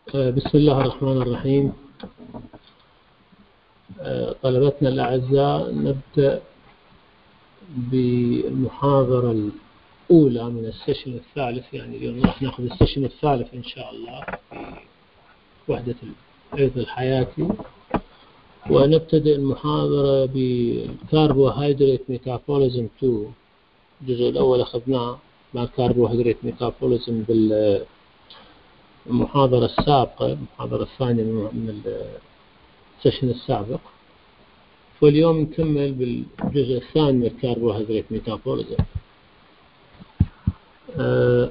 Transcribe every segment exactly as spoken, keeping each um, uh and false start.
بسم الله الرحمن الرحيم. طلبتنا الأعزاء، نبدأ بالمحاضرة الأولى من السيشن الثالث. يعني اليوم راح ناخذ السيشن الثالث إن شاء الله في وحدة الأيض الحياتي، ونبتدئ المحاضرة بالكربوهيدرات ميتابوليزم اثنين. الجزء الأول أخذناه مع الكربوهيدرات ميتابوليزم بالمحاضرة السابقة، المحاضرة الثانية من السيشن السابق، واليوم نكمل بالجزء الثاني من الكربوهيدرات ميتابوليزم. أه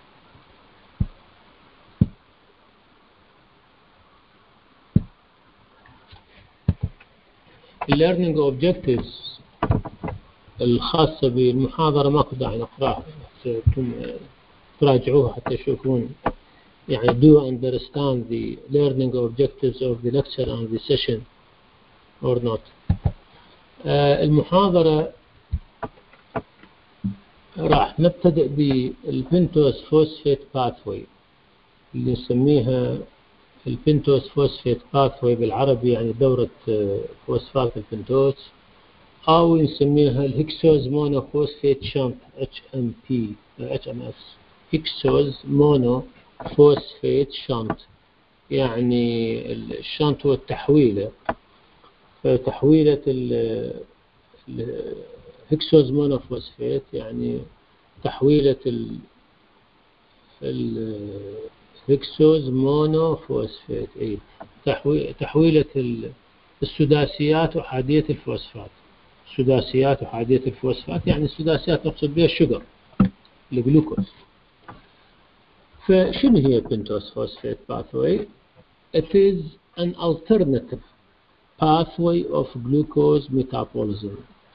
learning objectives الخاصة بالمحاضرة ماكو داعي نقراها، تراجعوها حتى تشوفون يعني do you understand the learning objectives of the lecture and the session or not. أه المحاضرة راح نبتدئ بالبنتوز فوسفيت باثوي اللي نسميها البنتوز فوسفيت باثوي بالعربي، يعني دورة فوسفات البنتوز، أو نسميها الهكسوز مونوفوسفيت شنت اتش ام بي اتش ام اس، هكسوز مونوفوسفيت شنت. يعني الشنت هو التحويلة، فتحويلة الهكسوز مونوفوسفيت يعني تحويلة الهكسوز مونوفوسفيت، اي تحويلة السداسيات وحادية الفوسفات. السداسيات وحادية الفوسفات يعني السداسيات نقصد بها الشجر، الجلوكوز. فشنو هي بنتوز فوسفيت باثوي؟ It is an alternative pathway of glucose metabolism.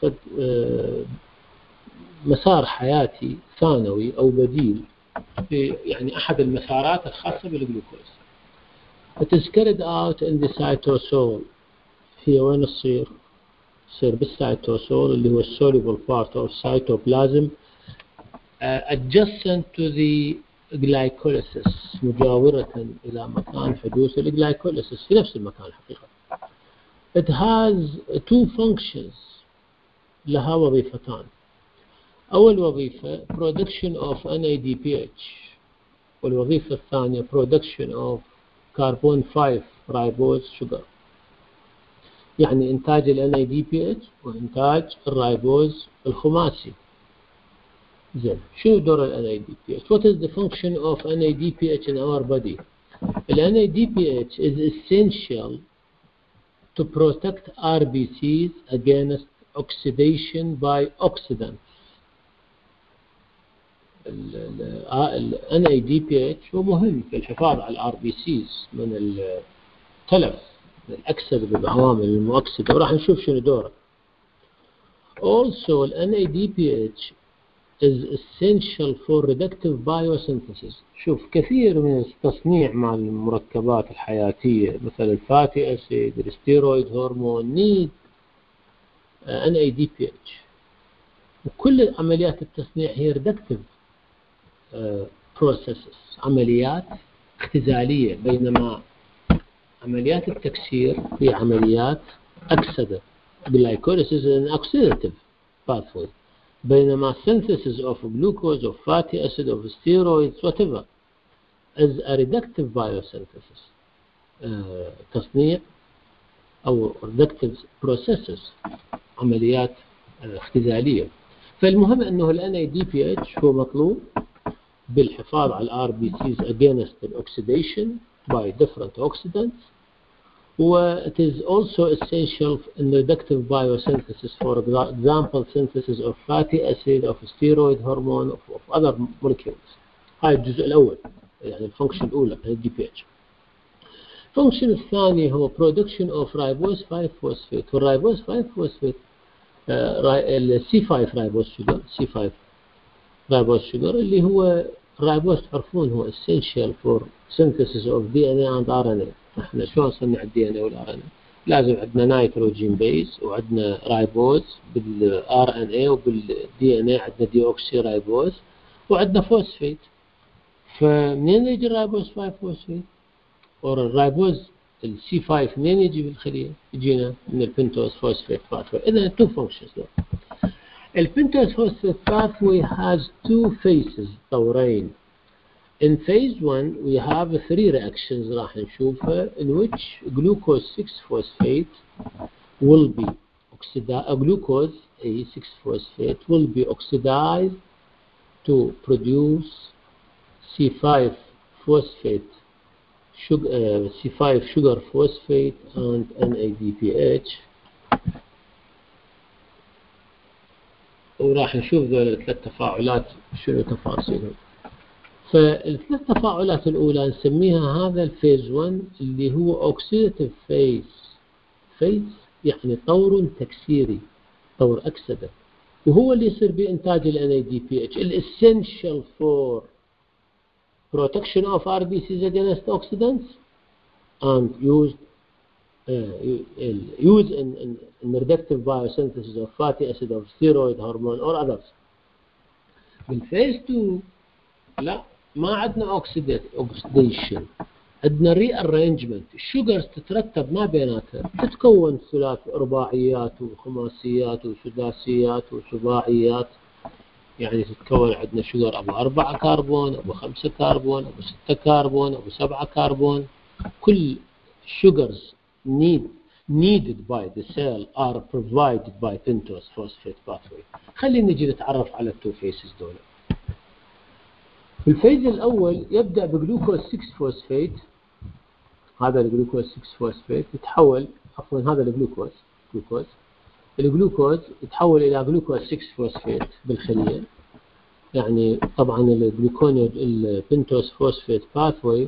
مسار حياتي ثانوي أو بديل، يعني أحد المسارات الخاصة بالجلوكوز. It is carried out in the cytosol. هي وين تصير؟ تصير بالسيتوسول اللي هو soluble part of cytoplasm uh, adjacent to the glycolysis، مجاورة إلى مكان حدوث الجلايكوليسيس، في نفس المكان الحقيقة. It has two functions، لها وظيفتان. أول وظيفة production of N A D P H، والوظيفة الثانية production of carbon five ribose sugar، يعني إنتاج ال N A D P H وإنتاج الرايبوز الخماسي. زين، شنو دور ال N A D P H؟ What is the function of N A D P H in our body؟ ال N A D P H is essential to protect R B Cs against oxidation by oxidants. ال N A D P H هو مهم في الحفاظ على ال R B Cs من التلف، من الأكسدة بالعوامل المؤكسدة، وراح نشوف شنو دوره. Also ال N A D P H is essential for reductive biosynthesis. شوف كثير من التصنيع مع المركبات الحياتية مثل الفاتي أسيد، الستيرويد هرمون need N A D P H، وكل عمليات التصنيع هي reductive processes، عمليات اختزالية، بينما عمليات التكسير هي عمليات أكسدة. glycolysis is an oxidative pathway، بينما synthesis of glucose of fatty acid of steroids whatever is a reductive biosynthesis، uh, تصنيع أو reductive processes، عمليات uh, اختزالية. فالمهم أنه ال N A D P H هو مطلوب بالحفاظ على R B Cs against oxidation by different oxidants، و it is also essential in reductive biosynthesis, for example synthesis of fatty acid, of steroid hormone, of, of other molecules. هاي الجزء الأول، يعني الفانكشن الأولى ال D P H. الفانكشن الثاني هو production of ribose five phosphate، والرibose five phosphate ال C five ribose sugar، C five ribose sugar اللي هو الرايبوز تعرفون هو essential for synthesis of D N A and R N A. احنا شلون نصنع ال D N A وال R N A؟ لازم عندنا نيتروجين بيز، وعندنا رايبوز بال R N A، وبال D N A عندنا ديوكسي رايبوز، وعندنا فوسفيت. فمنين يجي الرايبوز five فوسفيت؟ اور الرايبوز السي خمسة منين يجي بالخلية؟ يجينا من البنتوز فوسفيت باثوي. إذا two functions. البنتوز فوسفيت pathway has two phases طورين. In phase one we have three reactions راح نشوفها in which glucose six phosphate will be oxidized, glucose A six phosphate will be oxidized to produce C five phosphate sugar, uh, C five sugar phosphate and N A D P H. وراح نشوف ذول الثلاث تفاعلات شنو تفاصيلهم. فالثلاث تفاعلات الأولى نسميها هذا الفيز واحد اللي هو اوكسيداتيف فيز. فيز يعني طور تكسيري، طور أكسدة، وهو اللي يصير بإنتاج ال إن إيه دي بي إتش الاسينشال فور protection of آر بي سيز against oxidants and used uh, used in, in, in reductive biosynthesis of fatty acid of steroid hormone or others. بالفيز اثنين لا، ما عندنا اوكسيديشن، عندنا ري ارينجمنت. الشوجرز تترتب ما بيناتها، تتكون ثلاث رباعيات وخماسيات وسداسيات وسباعيات. يعني تتكون عندنا شوجر ابو أربعة كربون، ابو خمسة كربون، ابو ستة كربون، ابو سبعة كربون. كل sugars need needed by the cell are provided by pentose phosphate pathway. خلينا نجي نتعرف على التو فيسز دول. في الفيز الأول يبدأ بجلوكوز ستة فوسفيت. هذا الجلوكوز ستة فوسفيت يتحول، عفوا هذا الجلوكوز جلوكوز الجلوكوز يتحول إلى جلوكوز ستة فوسفيت بالخلية. يعني طبعا الجلوكونيد البنتوز فوسفيت باثوي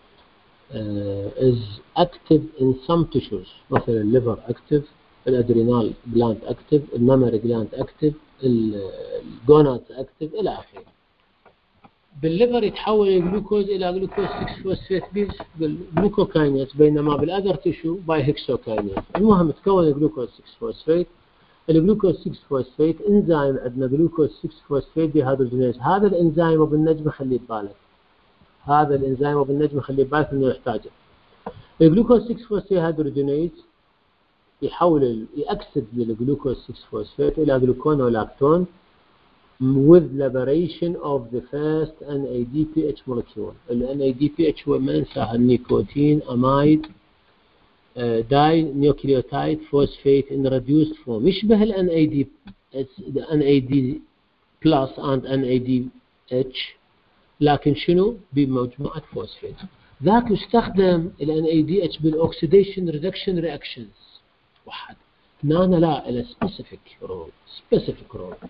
is active in some tissues. مثلا الليفر active، الأدرينال جلاند active، المامري جلاند active، الجونات active إلى آخره. بالليفر يتحول الجلوكوز إلى جلوكوز ستة فوسفيت بالجلوكوكاينيز، بينما بالأذر تيشو باي هيكسوكاينيز. المهم تكون الجلوكوز ستة فوسفيت. الجلوكوز ستة فوسفيت انزيم عندنا جلوكوز ستة فوسفيت ديهيدروجينيز. هذا الانزيم وبالنجمة خليه ببالك، هذا الانزيم وبالنجمة خليه ببالك انه يحتاجه. الجلوكوز ستة فوسفيت ديهيدروجينيز يحول يأكسد للجلوكوز ستة فوسفيت إلى جلوكونولاكتون with liberation of the first إن إيه دي بي إتش molecule. ال إن إيه دي بي إتش هو ما ننساها النيكوتين أمايد داي نيوكليوتايد فوسفيت in reduced form. يشبه ال إن إيه دي إن إيه دي plus and إن إيه دي إتش، لكن شنو؟ بمجموعة فوسفيت. ذاك يستخدم ال إن إيه دي إتش بالاوكسيديشن ريدكشن رياكشنز واحد. هنا لا، إلى specific role specific role.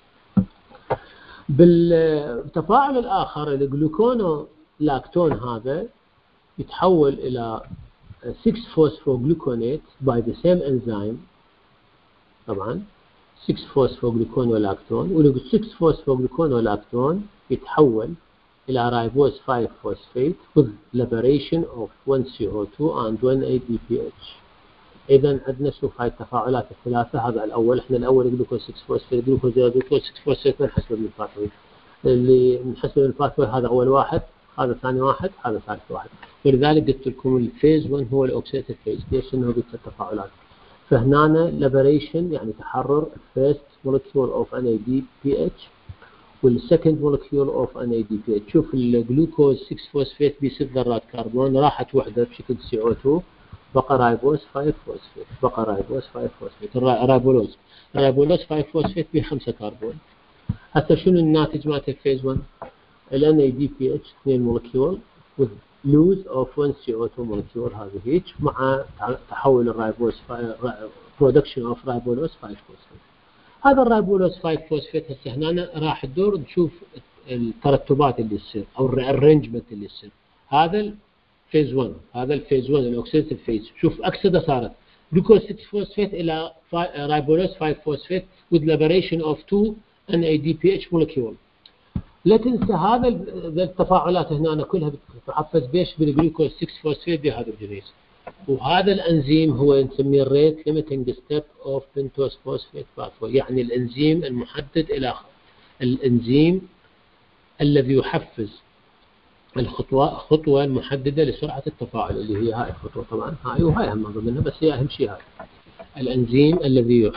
بالتفاعل الآخر الجلوكونولاكتون هذا يتحول إلى ستة فوسفوغلوكونات by the same enzyme. طبعا ستة فوسفوغلوكونولاكتون، وال ستة فوسفوغلوكونولاكتون يتحول إلى رايبوز خمسة فوسفيت with liberation of one C O two and one A D P H. إذا عندنا شوف هاي التفاعلات الثلاثة. هذا الأول، إحنا الأول جلوكوز ستة فوسفيت جلوكوز جلوكوز ستة فوسفيت نحسب من الباثوي. اللي نحسب من الباثوي هذا أول واحد، هذا ثاني واحد، هذا ثالث واحد. ولذلك قلت لكم الفيز واحد هو الأوكسيديتيف فيز. ليش؟ إنه قلت التفاعلات. فهنا liberation يعني تحرر first molecule of إن إيه دي بي إتش والsecond molecule of إن إيه دي بي إتش. شوف الجلوكوز ستة فوسفيت بست ذرات كربون، راحت وحدة بشكل سي أو اثنين، بقى رايبوز خمسة فوسفيت، بقى رايبوز خمسة فوسفيت. الرايبولوز رايبولوز خمسة فوسفيت بخمسة كربون. حتى شنو الناتج مالت الفيز واحد؟ ال إن إيه دي بي إتش اثنين مولكيول with lose of one C O two molecule هذه هيك، مع تحول الرايبوز production of رايبولوز خمسة فوسفيت. هذا الرايبولوز خمسة فوسفيت هسه هنا راح تدور نشوف الترتبات اللي تصير او الارينجمنت اللي يصير. هذا فيز واحد، هذا الفيز واحد الاوكسيديتيف فيز. شوف اكسده صارت جلوكوز ستة فوسفيت الى رايبولوز خمسة فوسفيت with liberation of two إن إيه دي بي إتش molecule. لا تنسى هذا التفاعلات هنا كلها بتحفز بيش بالجلوكوز ستة فوسفيت ديهيدروجينيز. وهذا الانزيم هو نسميه الريت ليميتنج ستيب اوف بنتوز فوسفيت باثوي. يعني الانزيم المحدد الى الانزيم الذي يحفز الخطوة خطوة محددة لسرعة التفاعل اللي هي هاي الخطوة طبعا، هاي وهاي هم ضمنها، بس هي أهم شيء هاي الأنزيم الذي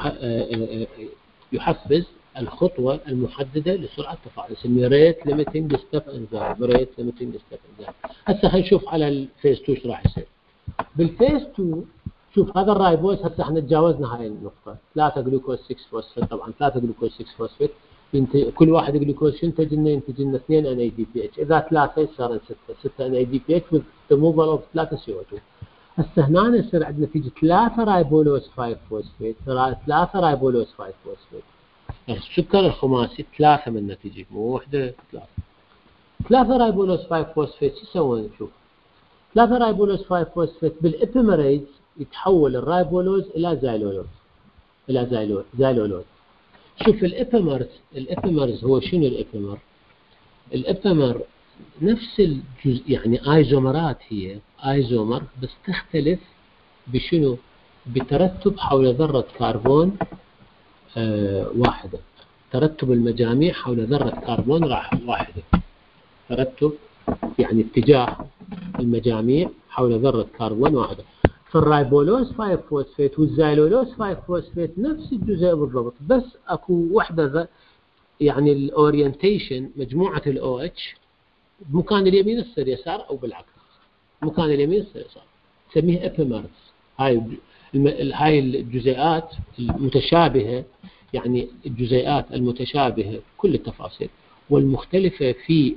يحفز الخطوة المحددة لسرعة التفاعل، يسميه ريت ليميتنج ستيب انزيم. ريت ليميتنج ستيب انزيم. هسه هنشوف على الفيز اثنين ايش راح يصير. بالفيز اثنين شوف هذا الرايبوز، هسه احنا تجاوزنا هاي النقطة، ثلاثة جلوكوز ستة فوسفيت، طبعا ثلاثة جلوكوز ستة فوسفيت، كل واحد جلوكوز ينتج لنا ينتج لنا اثنين ان اي دي بي اتش، اذا ثلاثة صار ستة، ستة ان اي دي بي اتش with removal of ثلاثة سي او اثنين. هسه هنا يصير عندنا تيجي ثلاثة رايبولوز خمسة فوسفيت، ثلاثة رايبولوز خمسة فوسفيت. السكر الخماسي ثلاثة منه تجي، مو وحدة، ثلاثة. ثلاثة رايبولوز خمسة فوسفيت شو يسوون؟ نشوف. ثلاثة رايبولوز خمسة فوسفيت بالإبيمريز يتحول الرايبولوز إلى زايلولوز. إلى زايلو زايلولوز. شوف الإبيمرز، الإبيمرز هو شنو الإبيمر؟ الإبيمر نفس الجزء، يعني ايزومرات، هي ايزومر بس تختلف بشنو؟ بترتب حول ذرة كربون آه واحدة، ترتب المجاميع حول ذرة كربون واحدة، ترتب يعني اتجاه المجاميع حول ذرة كربون واحدة. فالرايبولوز خمسة فوسفيت والزايلولوز خمسة فوسفيت نفس الجزء بالضبط، بس اكو وحدة يعني الاورينتيشن، مجموعة الاو اتش بمكان اليمين تصير يسار او بالعكس، مكان اليمين تصير يسار، نسميها ابيمرز. هاي الم... هاي الجزيئات المتشابهه، يعني الجزيئات المتشابهه كل التفاصيل والمختلفه في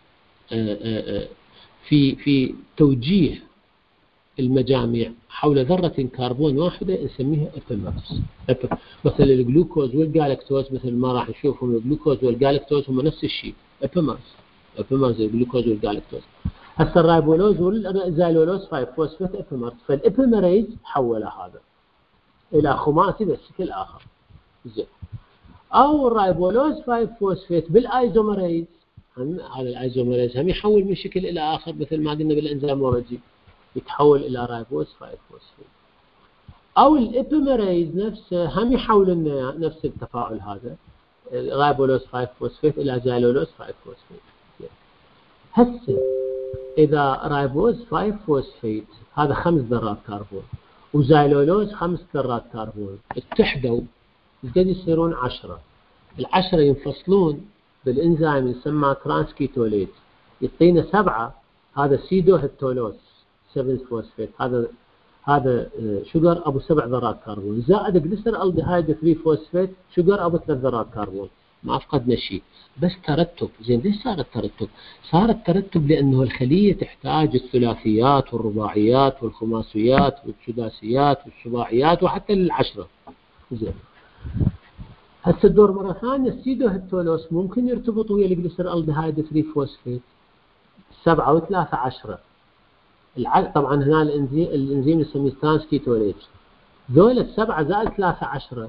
في في توجيه المجاميع حول ذرة كربون واحدة نسميها ابيمرز. مثل الجلوكوز والجالكتوز، مثل ما راح نشوفهم الجلوكوز والجالكتوز هم نفس الشيء، ابيمرز. ابيمرز الجلوكوز والجالكتوز. هسه الرايبولوز والزايلولوز خمسة فوسفيت ابيمرز، فالابيمريز حول هذا الى خماسي بس شكل اخر. زين. او الرايبولوز خمسة فوسفيت بالايزومريز، هم هذا الايزومريز هم يحول من شكل الى اخر، مثل ما قلنا بالانزيمولوجي يتحول الى رايبوز خمسة فوسفيت. او الابيمريز نفسه هم يحول لنا نفس التفاعل هذا، رايبولوز خمسة فوسفيت الى زايلولوز خمسة فوسفيت. هسه اذا رايبوز خمسة فوسفيت هذا خمس ذرات كربون وزايلولوز خمس ذرات كربون اتحدوا قد يصيرون عشرة. العشرة ينفصلون بالانزيم يسمى ترانسكيتوليز، يعطينا سبعة، هذا سيدو هيتولوز سبعة فوسفيت، هذا هذا شجر ابو سبع ذرات كربون، زائد جليسر الدهايد ثلاثة فوسفيت شجر ابو ثلاث ذرات كربون. ما فقدنا شيء، بس ترتب. زين ليش صار الترتب؟ صار الترتب لانه الخليه تحتاج الثلاثيات والرباعيات والخماسيات والسداسيات والسباعيات وحتى للعشره. زين. هسه الدور مره ثانيه السيدو هيتولوس ممكن يرتبط ويا الجليسر الدهايد ثلاثة فوسفيت، سبعة وثلاثة عشرة. طبعا هنا الانزيم الانزيم يسميه ترانسكيتوليز، ذول السبعه زائد ثلاثة عشرة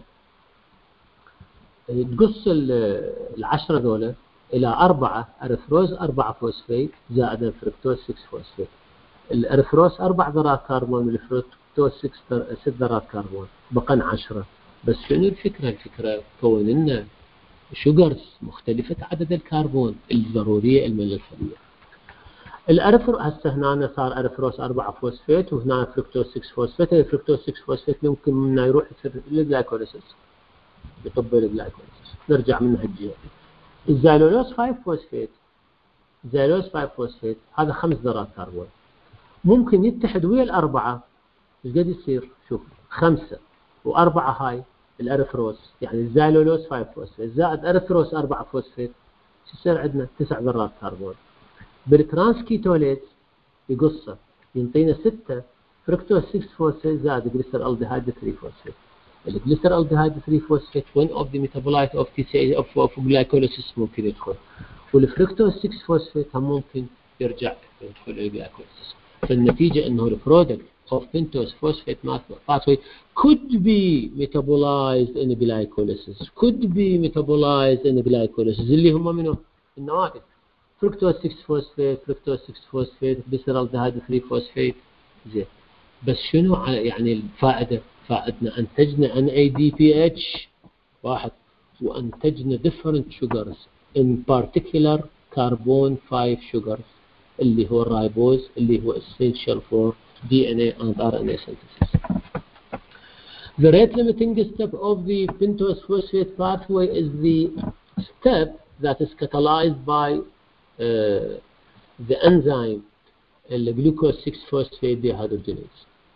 تقص العشرة ذولا إلى أربعة أرثروز أربعة فوسفيت زائد الفركتوز ستة فوسفيت. الأرثروز أربع ذرات كربون والفركتوز ست ذرات كربون، بقى عشرة. بس شنو الفكرة؟ الفكرة كون لنا شوجرز مختلفة عدد الكربون الضرورية من الخلية. الأرثرو هسه هنا صار أرثروز أربعة فوسفيت وهنا فركتوز ستة فوسفيت. الفركتوز ستة فوسفيت ممكن منه يروح يصير للجلايكوليسيس، يطبق الجلايكوليسيس. نرجع من هالجهة. الزايلولوز خمسة فوسفيت، الزايلولوز خمسة فوسفيت هذا خمس ذرات كربون، ممكن يتحد ويا الأربعة. ايش قد يصير؟ شوف خمسة وأربعة هاي الأرثروز، يعني الزايلولوز خمسة فوسفيت زائد أرثروز أربعة فوسفيت، شو يصير عندنا؟ تسع ذرات كربون. بالترانسكيتوليز يقصه ينطينا ستة فركتوز ستة فوسفيت زائد جليسر الدهايد ثلاثة فوسفيت. الجليسر الدهايد ثلاثة فوسفيت one of the metabolites of T C A of, of glycolysis ممكن يدخل، والفركتوز ستة فوسفيت هم ممكن يرجع يدخل الجلايكوليسيس. فالنتيجة انه البرودكت of pentose phosphate pathway could be metabolized in glycolysis could be metabolized in glycolysis اللي هم منهم النواتج فركتوز ستة فوسفيت فركتوز ستة فوسفيت جليسر الدهايد ثلاثة فوسفيت. زين بس شنو يعني الفائدة؟ فائدنا أنتجنا إن إيه دي بي إتش واحد وأنتجنا different sugars in particular carbon five sugars اللي هو الرايبوز اللي هو essential for D N A and R N A synthesis. The rate limiting step of the pentose phosphate pathway is the step that is catalyzed by uh, the enzyme the glucose six phosphate dehydrogenase.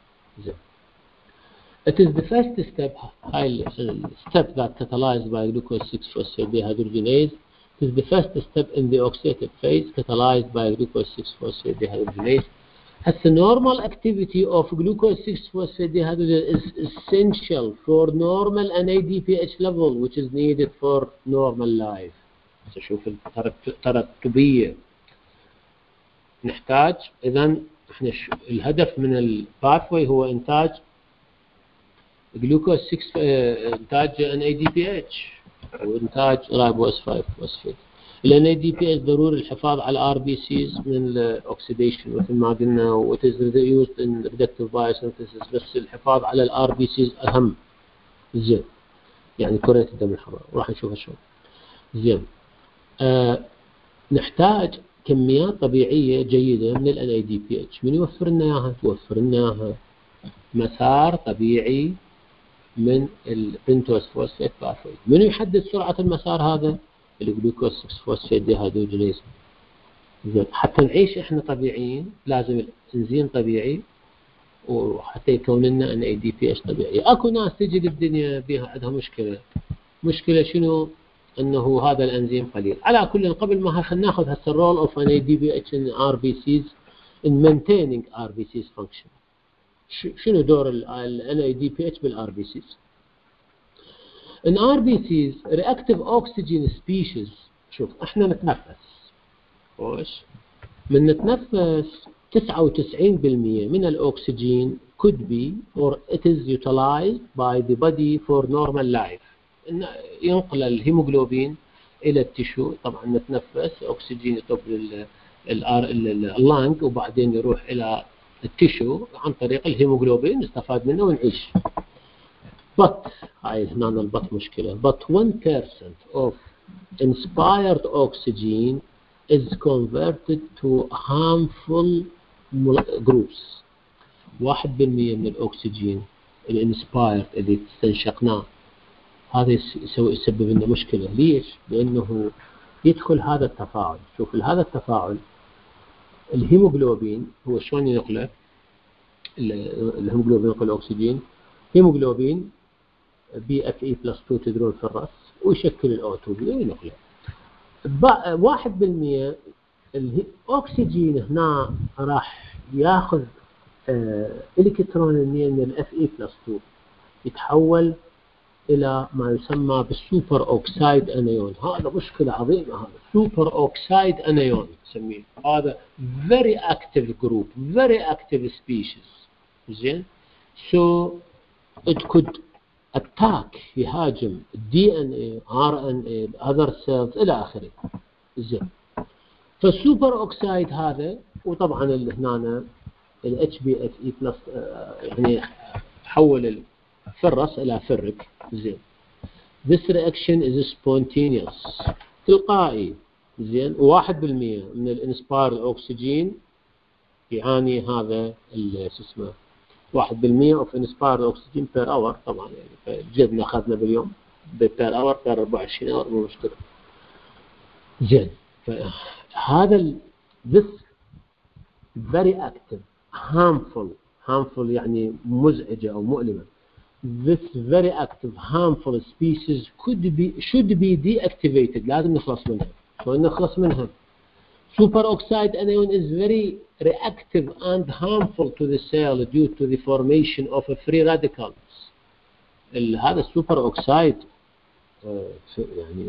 It is the first step, step that catalyzed by glucose six phosphate dehydrogenase. It is the first step in the oxidative phase catalyzed by glucose six phosphate dehydrogenase. As the normal activity of glucose six phosphate dehydrogenase is essential for normal N A D P H level which is needed for normal life. شوف الترتبية. نحتاج إذن احنا الهدف من الباثوي هو إنتاج جلوكوز ستة إنتاج N A D P H وإنتاج رايبوز خمسة فوسفيت. ال N A D P H ضروري الحفاظ على R B Cs من الأكسيديشن مثل ما قلنا و it is used in reductive biosynthesis بس الحفاظ على ال R B Cs أهم. زين يعني كرة الدم الحمراء وراح نشوفها شلون. زين آه نحتاج كميات طبيعية جيدة من ال N A D P H. من يوفر لنا إياها؟ توفر لنا إياها مسار طبيعي من البنتوز فوسفيت باثوي. من يحدد سرعة المسار هذا؟ الجلوكوز ستة فوسفيت ديهيدروجينيز. زين حتى نعيش احنا طبيعيين لازم الانزيم طبيعي وحتى يكون لنا N A D P H طبيعي. اكو ناس تجي للدنيا بها عندها مشكلة. مشكلة شنو؟ انه هذا الانزيم قليل. على كل قبل ما خلينا ناخذ هسه الرول اوف N A D P H in R B Cs in maintaining R B Cs function. شنو دور ال N A D P H بال R B Cs؟ in R B Cs reactive oxygen species. شوف احنا نتنفس خوش من نتنفس تسعة وتسعين بالمئة من الاكسجين could be or it is utilized by the body for normal life. ينقل الهيموغلوبين الى التشو. طبعا نتنفس اكسجين يطب اللانج وبعدين يروح الى التشو عن طريق الهيموغلوبين نستفاد منه ونعيش. but هاي هنا البط مشكلة. but one percent of inspired oxygen is converted to harmful groups. واحد بالمئة من الأكسجين الانسبايرد اللي استنشقناه هذا يسوي يسبب لنا مشكلة. ليش؟ لأنه يدخل هذا التفاعل. شوف هذا التفاعل الهيموغلوبين هو شلون ينقله؟ الهيموغلوبين ينقل الأكسجين. هيموغلوبين بي اف اي بلس اثنين تدرون في الرأس ويشكل الأو اثنين وينقله. واحد بالمئة الأكسجين هنا راح ياخذ آه الكترونين من الاف اي بلس اثنين يتحول الى ما يسمى بالسوبر اوكسايد انيون. هذا مشكله عظيمه. هذا سوبر اوكسايد انيون نسميه. هذا very active group very active species. زين so it could attack يهاجم D N A R N A other cells الى اخره. زين فالسوبر اوكسايد هذا وطبعا اللي هنا ال H B F E بلس يعني حول الفرس الى فرك. زين this reaction is spontaneous تلقائي. زين واحد بالمئة من الانسبار الاكسجين يعاني هذا شو اسمه واحد بالمئة of inspired oxygen per hour. طبعا يعني جبنا اخذنا باليوم per hour per أربعة وعشرين اور مو مشكله. زين فهذا this very active harmful harmful يعني مزعجه او مؤلمه. This very active harmful species could be should be deactivated. لازم نخلص منها. شلون نخلص منها؟ Superoxide anion is very reactive and harmful to the cell due to the formation of free radicals. هذا السوبر اوكسايد يعني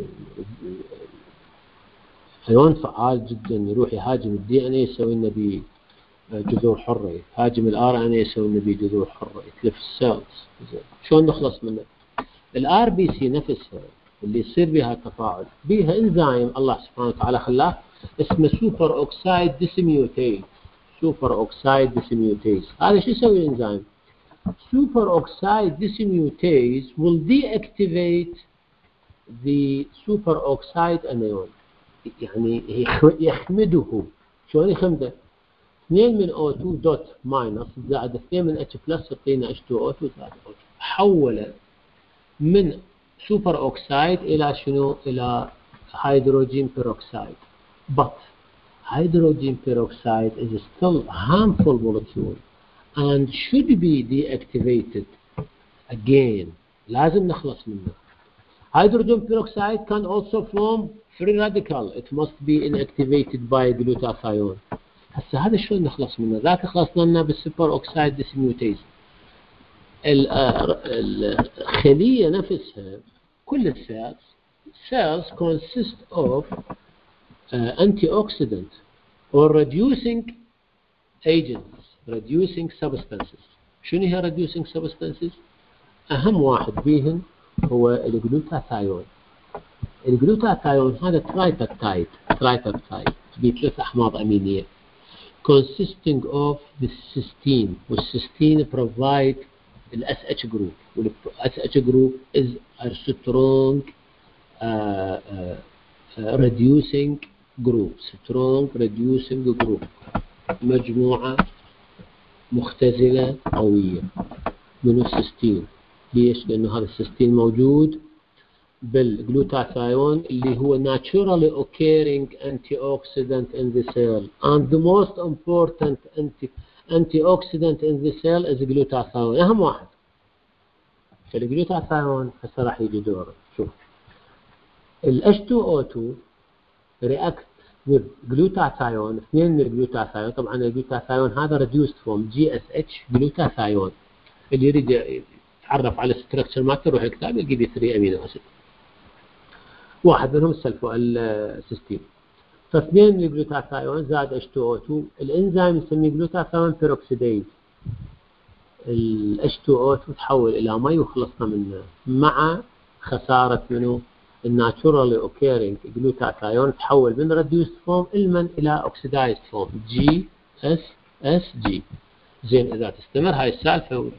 حيوان فعال جدا. يروح يهاجم الدي ان اي يسوي لنا بيه جذور حرة. يهاجم الار ان اي يسوي لنا بيه جذور حرة يتلف السيلز. شلون نخلص منه؟ الار بي سي نفسها اللي يصير بها التفاعل بها انزيم الله سبحانه وتعالى خلاه اسمه سوبر اوكسايد ديسميوتيز. سوبر اوكسايد ديسميوتيز هذا شو يسوي الانزيم؟ سوبر اوكسايد ديسميوتيز will deactivate the super oxide anion يعني يخمده شلون يخمده؟ اثنين من أو تو دوت ماينس زائد اثنين من اتش بلس يعطينا اتش تو او تو زائد او تو. حوله من سوبر اوكسايد الى شنو؟ الى هيدروجين بيروكسايد. but hydrogen peroxide is still a harmful molecule and should be deactivated again. لازم نخلص منه. Hydrogen peroxide can also form free radical. It must be inactivated by glutathione. هسه هذا شلون نخلص منه؟ ذاك خلصنا لنا بالسوبر اوكسايد ديسميوتيز. الخلية نفسها كل السيلز cells consist of uh, antioxidant or reducing agents, reducing substances. شنو هي reducing substances؟ أهم واحد بيهن هو الجلوتاثيون. الجلوتاثيون هذا ترايبيبتايد ترايبيبتايد بثلاث أحماض أمينية consisting of the cysteine, والcysteine provide the S H group. The S H group is a strong uh, uh, uh, reducing group, strong reducing group. مجموعة مختزلة قوية من السيستين. ليش؟ لأنه هذا السيستين موجود بالجلوتاثيون اللي هو naturally occurring antioxidant in the cell, and the most important anti antioxidant in the cell is glutathione. أهم واحد. فالجلوتاثيون هسه راح يجي دوره. شوف ال اتش تو او تو react with glutathione. اثنين من الجلوتاثيون، طبعا الجلوتاثيون هذا reduced form جي اس اتش glutathione. اللي يريد يتعرف على الستركتشر مالته يروح الكتاب يلقي بي ثلاثة امينو اسيد. واحد منهم السلفو السيستين. فاثنين من الجلوتاثيون زائد اتش تو او تو. الانزيم نسميه جلوتاثيون بيروكسيديز. ال اتش تو او تو تحول الى مي وخلصنا منه مع خساره منه الناتشورالي اوكيرنج جلوتاثيون تحول من ريديوست فورم المن الى اوكسيدايزد فورم جي اس اس جي. زين اذا تستمر هاي السالفه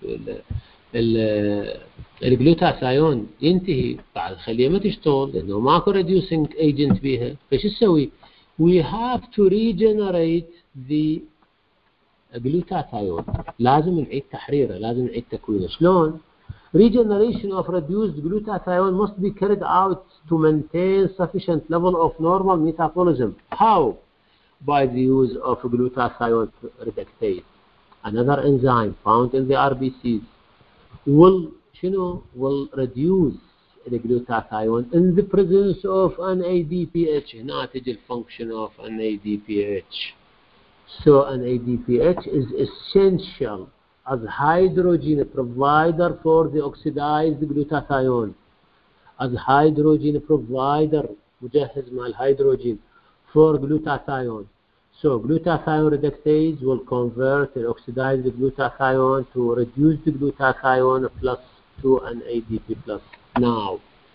الجلوتاثيون ينتهي بعد الخليه ما تشتغل لانه ماكو ريديوسينج ايجنت بيها، فايش نسوي؟ we have to regenerate the glutathione. لازم نعيد تحريره، لازم نعيد تكوينه. شلون؟ regeneration of reduced glutathione must be carried out to maintain sufficient level of normal metabolism. How? By the use of glutathione reductase, another enzyme found in the R B Cs will شنو will reduce the glutathione in the presence of N A D P H. هنا تجي الفانكشن of N A D P H. So N A D P H is essential as hydrogen provider for the oxidized glutathione. As hydrogen provider مجهز مع الهيدروجين for glutathione. So glutathione reductase will convert the oxidized glutathione to reduced glutathione plus to N A D P plus. Now,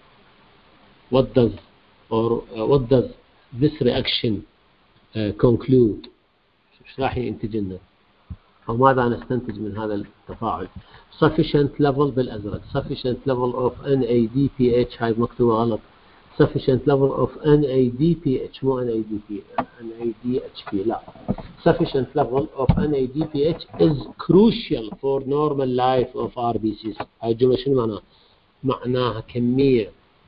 what does or uh, what does this reaction uh, conclude? ايش راح ينتج لنا؟ أو ماذا نستنتج من هذا التفاعل؟ Sufficient level بالأزرق. Sufficient level of N A D P H هاي مكتوبة غلط. Sufficient level of N A D P H مو N A D P N A D H P لا. Sufficient level of N A D P H is crucial for normal life of R B Cs. هاي الجملة شنو معناها؟ معناها كمية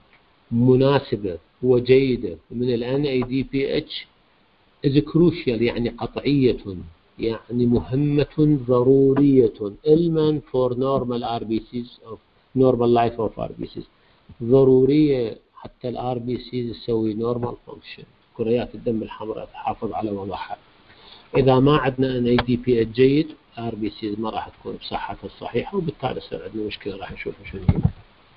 مناسبة وجيدة من ال N A D P H is crucial يعني قطعية، يعني مهمة ضرورية علما for normal R B Cs of normal life of R B Cs. ضرورية حتى ال R B Cs تسوي normal function. كريات الدم الحمراء تحافظ على وضعها. إذا ما عندنا N A D P H جيد R B Cs ما راح تكون بصحتها الصحيحة وبالتالي يصير عندنا مشكلة راح نشوفها شنو هي.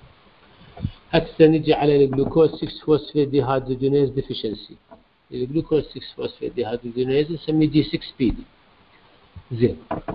هسه نجي على الجلوكوز ستة فوسفيت ديهيدروجينيز ديفيشنسي. الجلوكوز ستة فوسفيت ديهيدروجينيز نسميه جي ستة بي دي. زين.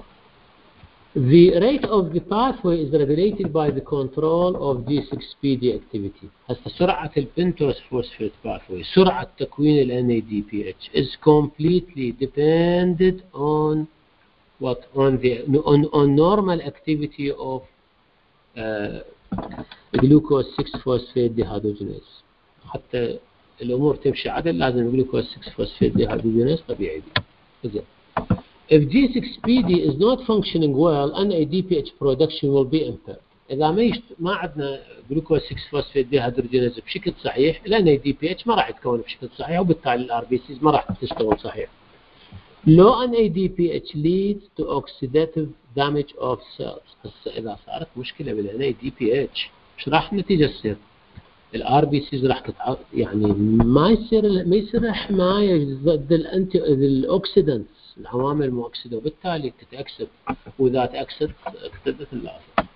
The rate of the pathway is regulated by the control of G six P D activity. هسه سرعة البنتوز فوسفيت pathway، سرعة تكوين ال N A D P H is completely dependent on what on the on, on normal activity of uh, glucose six phosphate dehydrogenase. حتى الامور تمشي عدل لازم جلوكوز ستة فوسفيت ديهيدروجينيز طبيعي. زين. If جي سكس بي دي is not functioning well, إن إيه دي بي إتش production will be impaired. إذا ما يشت... ما عندنا جلوكوز ستة فوسفيت ديهيدروجينيز بشكل صحيح، ال إن إيه دي بي إتش ما راح يتكون بشكل صحيح، وبالتالي الار بي سيز ما راح تشتغل صحيح. Low إن إيه دي بي إتش leads to oxidative damage of cells. هسه إذا صارت مشكلة بال إن إيه دي بي إتش، إيش راح النتيجة تصير؟ الار بي سيز راح تتع... يعني ما يصير ما يصير حماية ضد الانتي الاوكسيدنتس، العوامل المؤكسده، وبالتالي تتاكسد، واذا تاكسد اكسدت اللازم.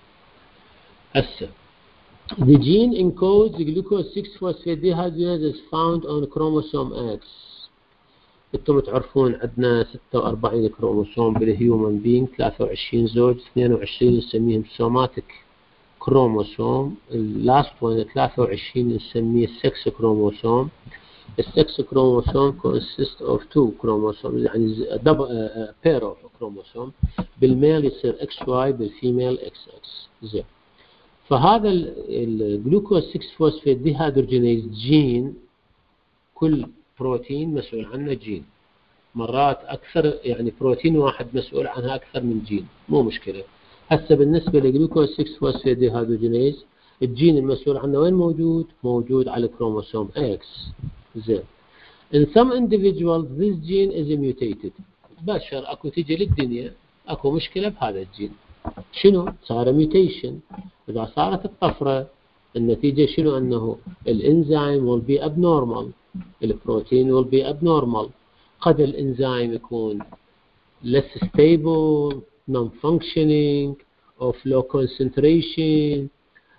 هسه the gene encodes glucose six phosphate dehydrogenase is found on chromosome X. انتم تعرفون عندنا ستة وأربعين كروموسوم بالهيومن بينج، ثلاثة وعشرين زوج، اثنين وعشرين نسميهم سوماتيك كروموسوم، اللاست وان ثلاثة وعشرين نسميه السكس كروموسوم. السكس كروموسوم consist of two chromosomes، يعني double uh, pair of chromosome. بالميل يصير إكس واي، بالفيميل إكس إكس. زين. فهذا الجلوكوز ستة فوسفيت ديهيدروجينيز جين، كل بروتين مسؤول عنه جين، مرات أكثر، يعني بروتين واحد مسؤول عنها أكثر من جين، مو مشكلة. هسه بالنسبة لجلوكوز ستة فوسفيت ديهيدروجينيز، الجين المسؤول عنه وين موجود؟ موجود على الكروموسوم إكس. زين. In some individuals this gene is mutated. بشر اكو تيجي للدنيا اكو مشكلة بهذا الجين. شنو؟ صار ميوتيشن. إذا صارت الطفرة النتيجة شنو؟ أنه الإنزيم will be abnormal، البروتين will be abnormal. قد الإنزيم يكون less stable, non-functioning, of low concentration,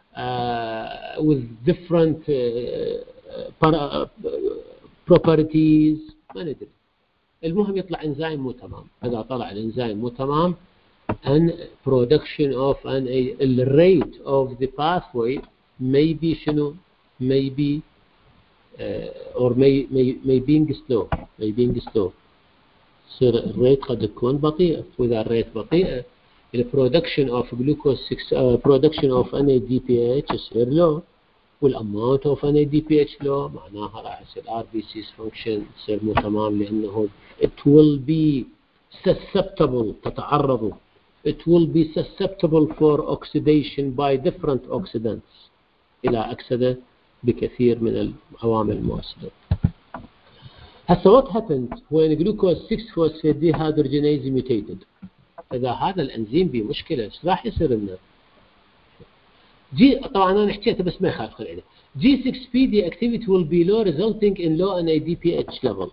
uh, with different uh, properties، ما ندري. المهم يطلع إنزيم مو تمام. إذا طلع الإنزيم مو تمام، and production of an a the rate of the pathway may be شنو؟ may be uh, or may may may being slow may being slow. يصير الريت قد تكون بطيئة، وإذا الريت بطيئة ال production of glucose six uh, production of إن إيه دي بي إتش يصير low، والamount of إن إيه دي بي إتش low، معناها راح يصير آر بي سيز function يصير مو تمام، لأنه it will be susceptible تتعرض it will be susceptible for oxidation by different oxidants إلى أكسدة بكثير من العوامل المؤثرة. هسه what happens when glucose six phosphate dehydrogenase mutated؟ إذا هذا الأنزيم بمشكلة إيش راح يصير لنا؟ جي طبعا أنا حكيته بس ما يخالف عليه. جي سكس بي دي activity will be low resulting in low إن إيه دي بي إتش level.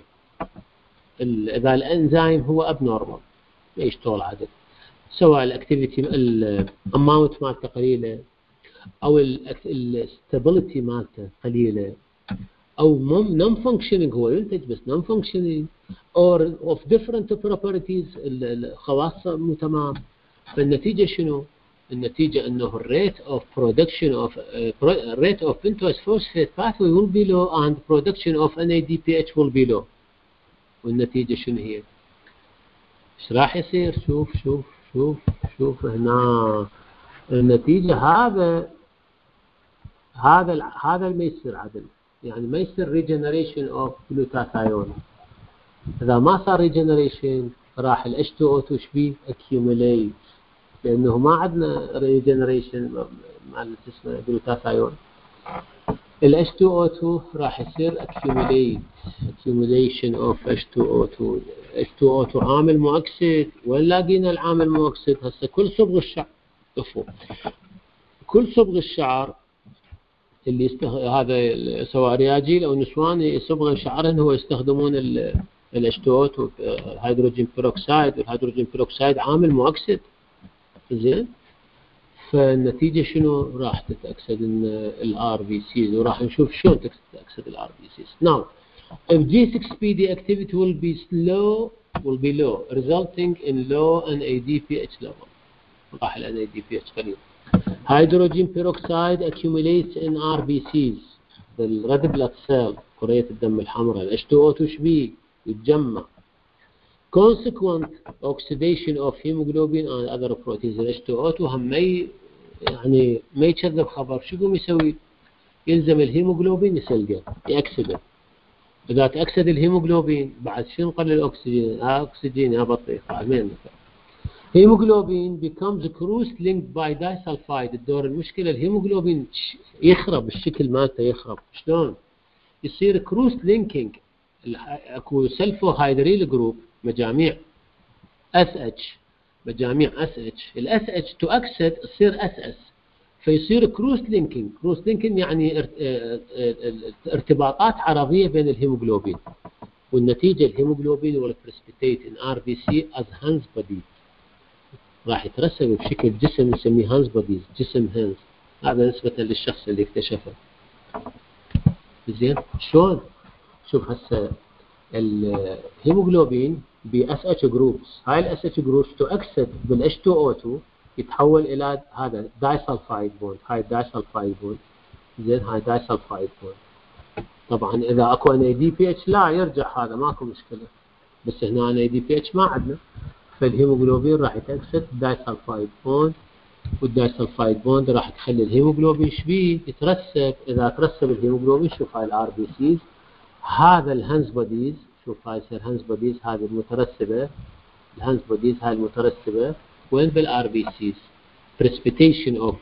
إذا الأنزيم هو abnormal ما يشتغل عدل، سواء الاكتيفيتي الاماونت مالته قليله، او الستابيليتي مالته قليله، او نون فانكشنينج، هو ينتج بس نون فانكشنينج، اور اوف ديفرنت بروبرتيز، الخواص مو تمام. فالنتيجه شنو؟ النتيجه انه الريت اوف برودكشن اوف ريت اوف بنتوز فوسفيت باثوي ويل بي لو اند برودكشن اوف إن إيه دي بي إتش ويل بي لو. والنتيجه شنو هي؟ ايش راح يصير؟ شوف شوف شوف شوف هنا النتيجة. هذا هذا هذا ما يصير عدل، يعني ما يصير ريجنريشن اوف جلوتاثيون. إذا ما صار ريجنريشن راح ال إتش تو أو تو ايش بيه؟ accumulate، لأنه ما عندنا ريجنريشن مع اسمه جلوتاثيون. ال إتش تو أو تو راح يصير accumulate accumulation of إتش تو أو تو. إتش تو أو تو عامل مؤكسد، وين لاقينا العامل المؤكسد؟ هسه كل صبغ الشعر شوفوا كل صبغ الشعر اللي يستخ... هذا سواء رياجيل او نسوان صبغ شعرهن هو يستخدمون ال إتش تو أو تو هيدروجين بيروكسيد، والهيدروجين بيروكسيد عامل مؤكسد. زين. فالنتيجة شنو؟ راح تتأكسد ان الار بي سيز، وراح نشوف شلون تتأكسد الار بي سيز. Now, if جي سكس بي دي activity will be slow will be low resulting in low إن إيه دي بي إتش level. راح ال إن إيه دي بي إتش قليل. Hydrogen peroxide accumulates in آر بي سيز، بالريد بلاد سيل، كرية الدم الحمراء. ال إتش تو أو تو ايش بيه؟ يتجمع. Consequent oxidation of hemoglobin and other proteins. ال إتش تو أو تو هم ما يعني ما يكذب خبر، شو يقوم يسوي؟ يلزم الهيموغلوبين يسلقه، يأكسده. إذا تأكسد الهيموغلوبين بعد شو نقلل الأكسجين؟ ها أكسجين يا بطيخ عمين. هيموغلوبين becomes cross linked by disulfide. الدور المشكلة الهيموغلوبين يخرب الشكل مالته يخرب. شلون؟ يصير كروس لينكينج، اكو سلفو هيدريل جروب مجاميع اس اتش، مجاميع اس اتش، الاس اتش تؤكسد تصير اس اس، فيصير كروس لينكينج. كروس لينكينج يعني ارتباطات عرضيه بين الهيموغلوبين، والنتيجه الهيموغلوبين والبريسبيتيت ان ار بي سي از هانز بودي، راح يترسب بشكل جسم نسميه هانز بوديز، جسم هانز. هذا نسبه للشخص اللي اكتشفه. زين شلون؟ شوف هسه الهيموغلوبين ب اس اتش جروبس، هاي الاس اتش جروبس تؤكسد بال اتش تو او تو يتحول الى هذا دايسلفايد بوند، هاي دايسلفايد بوند. زين هاي دايسلفايد بوند. طبعا اذا اكو ان اي دي بي اتش لا يرجع هذا ماكو مشكله، بس هنا ان اي دي بي اتش ما عندنا، فالهيموغلوبين راح يتأكسد دايسلفايد بوند، والدايسلفايد بوند راح تخلي الهيموغلوبين شبيه يترسب. اذا ترسب الهيموغلوبين شوف هاي الار بي سيز، هذا الهانز بوديز، شوف هاي يصير هانز بوديز هذه المترسبه، الهانز بوديز هاي المترسبه وين بالار بي سيز. precipitation of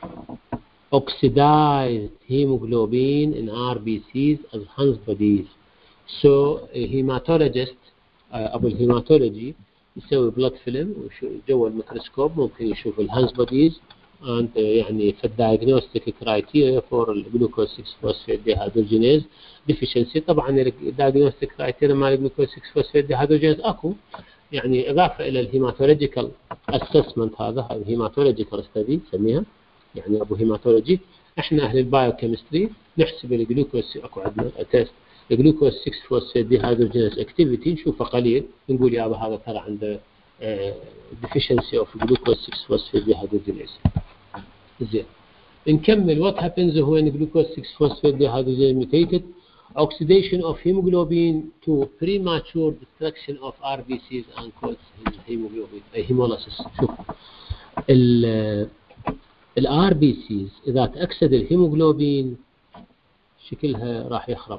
oxidized hemoglobin in ار بي سيز as Hans bodies. so a hematologist ابو الهيماتولوجي يسوي بلاد فيلم جوا الميكروسكوب ممكن يشوف الهانز بوديز and uh, يعني في الدايجنوستيك كرايتيريا فور الجلوكوز ستة فوسفيت ديهيدروجينيز ديفيشنسي. طبعا الدايجنوستيك كرايتيريا مال الجلوكوز ستة فوسفيت ديهيدروجينيز اكو، يعني اضافه الى الهيماتولوجيكال اسسمنت، هذا هاي الهيماتولوجيكال ستدي نسميها، يعني ابو هيماتولوجي. احنا اهل البايوكيمستري نحسب الجلوكوز، اكو عندنا تيست الجلوكوز ستة فوسفيت ديهيدروجينيز اكتيفيتي نشوفه قليل، نقول يابا هذا ترى عنده deficiency of glucose six phosphate dehydrogenase. زين نكمل. what happens when glucose six phosphate dehydrogenase mutated oxidation of hemoglobin to premature destruction of ار بي سيز and causes hemoglobin hemolysis. شوف ال الار بي سيز اذا تأكسد الهيموغلوبين شكلها راح يخرب.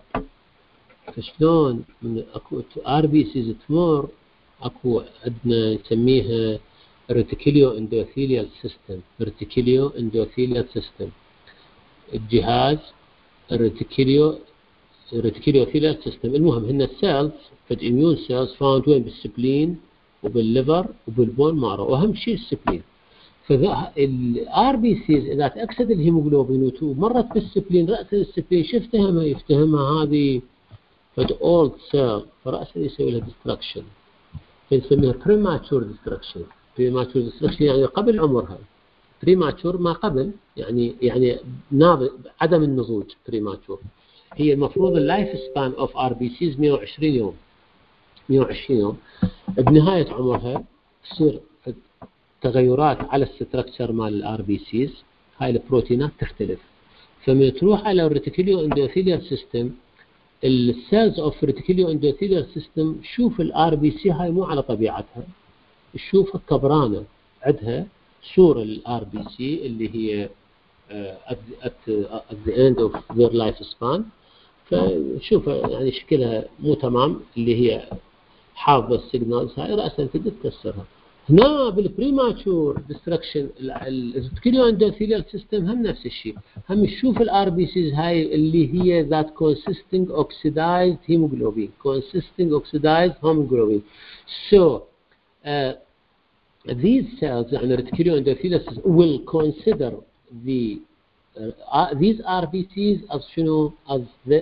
فشلون من اكو ار بي سيز تمر اكو عندنا نسميها ريتيكوليو اندوثيليال سيستم، ريتيكوليو اندوثيليال سيستم، الجهاز الريتيكوليو ريتيكوليوثيليال سيستم. المهم هن السيلز فد اميون سيلز فاوند وين بالسبلين وبالليفر وبالبون مارو، واهم شيء السبلين. فذا الار بي سيز اذا تاكسد الهيموغلوبين ومرت بالسبلين، راس السبلين شو يفتهمها؟ يفتهمها هذه فد اولد سيل، فراسا يسوي لها ديستركشن، فنسميها premature destruction. premature destruction يعني قبل عمرها، premature ما قبل، يعني يعني ناضج عدم النضوج premature. هي المفروض اللايف سبان اوف ار بي سيز مئة وعشرين يوم، مئة وعشرين يوم. بنهايه عمرها تصير تغيرات على الستركشر مال الار بي سيز، هاي البروتينات تختلف. فمن تروح على الريتيكوليو اندوثيليال سيستم، السيلز اوف ريتيكوليو اندوثيليال سيستم شوف الار بي سي هاي مو على طبيعتها، تشوفها كبرانه، عندها صوره للار بي سي اللي هي at the end of their life span، فشوفها يعني شكلها مو تمام، اللي هي حافظه السيجنالز هاي راسا تقدر تكسرها. هنا بالبريماتشور ديستركشن الريتيكوليو اندوثيليال سيستم هم نفس الشيء، هم تشوف الار بي سيز هاي اللي هي ذات consisting oxidized hemoglobin consisting oxidized hemoglobin. so uh, these cells يعني reticular endothelial cells will consider the uh, these ار بي سيز as شنو as the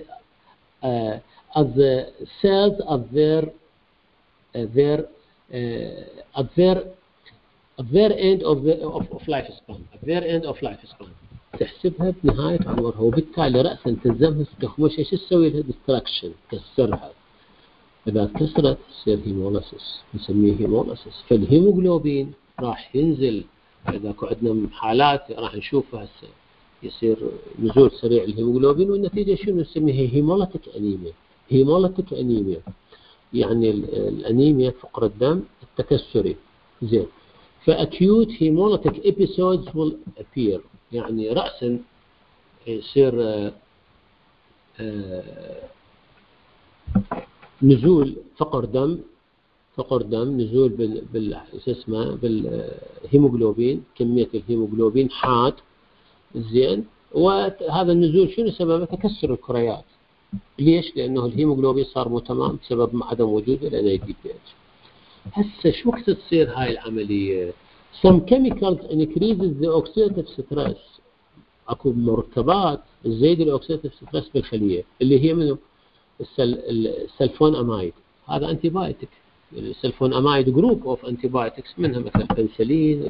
uh, as the cells of their uh, their uh, at their at their end of the of, of life span at their end of life span تحسبها بنهاية عمرها، وبالتالي رأسا تلزمها تخمش ايش تسوي لها ديستراكشن، تكسرها. إذا كسرت تصير هيموليسيس، نسميه هيموليسيس. فالهيموغلوبين راح ينزل، إذا عندنا حالات راح نشوفها هسه يصير نزول سريع الهيموغلوبين، والنتيجة شنو نسميها؟ هيموليتيك أنيميا. هيموليتيك أنيميا يعني الأنيميا فقر الدم التكسري. زين فأكيوت هيموليتيك episodes will appear، يعني رأسا يصير آآ آآ نزول فقر دم فقر دم نزول بال بال شو اسمه بالهيموغلوبين، كمية الهيموغلوبين حاد زين. وهذا النزول شنو سببه؟ تكسر الكريات. ليش؟ لأنه الهيموغلوبين صار مو تمام بسبب عدم وجود ال إن إيه دي بي إتش. هسه شو وقت تصير هاي العملية؟ some chemicals increases the oxidative stress. اكو مركبات تزيد الاوكسيديتيف ستريس بالخلية، اللي هي منو؟ السل... السلفون امايد. هذا انتي بايوتيك. السلفون امايد جروب اوف انتي بايوتكس، منها مثلا البنسلين،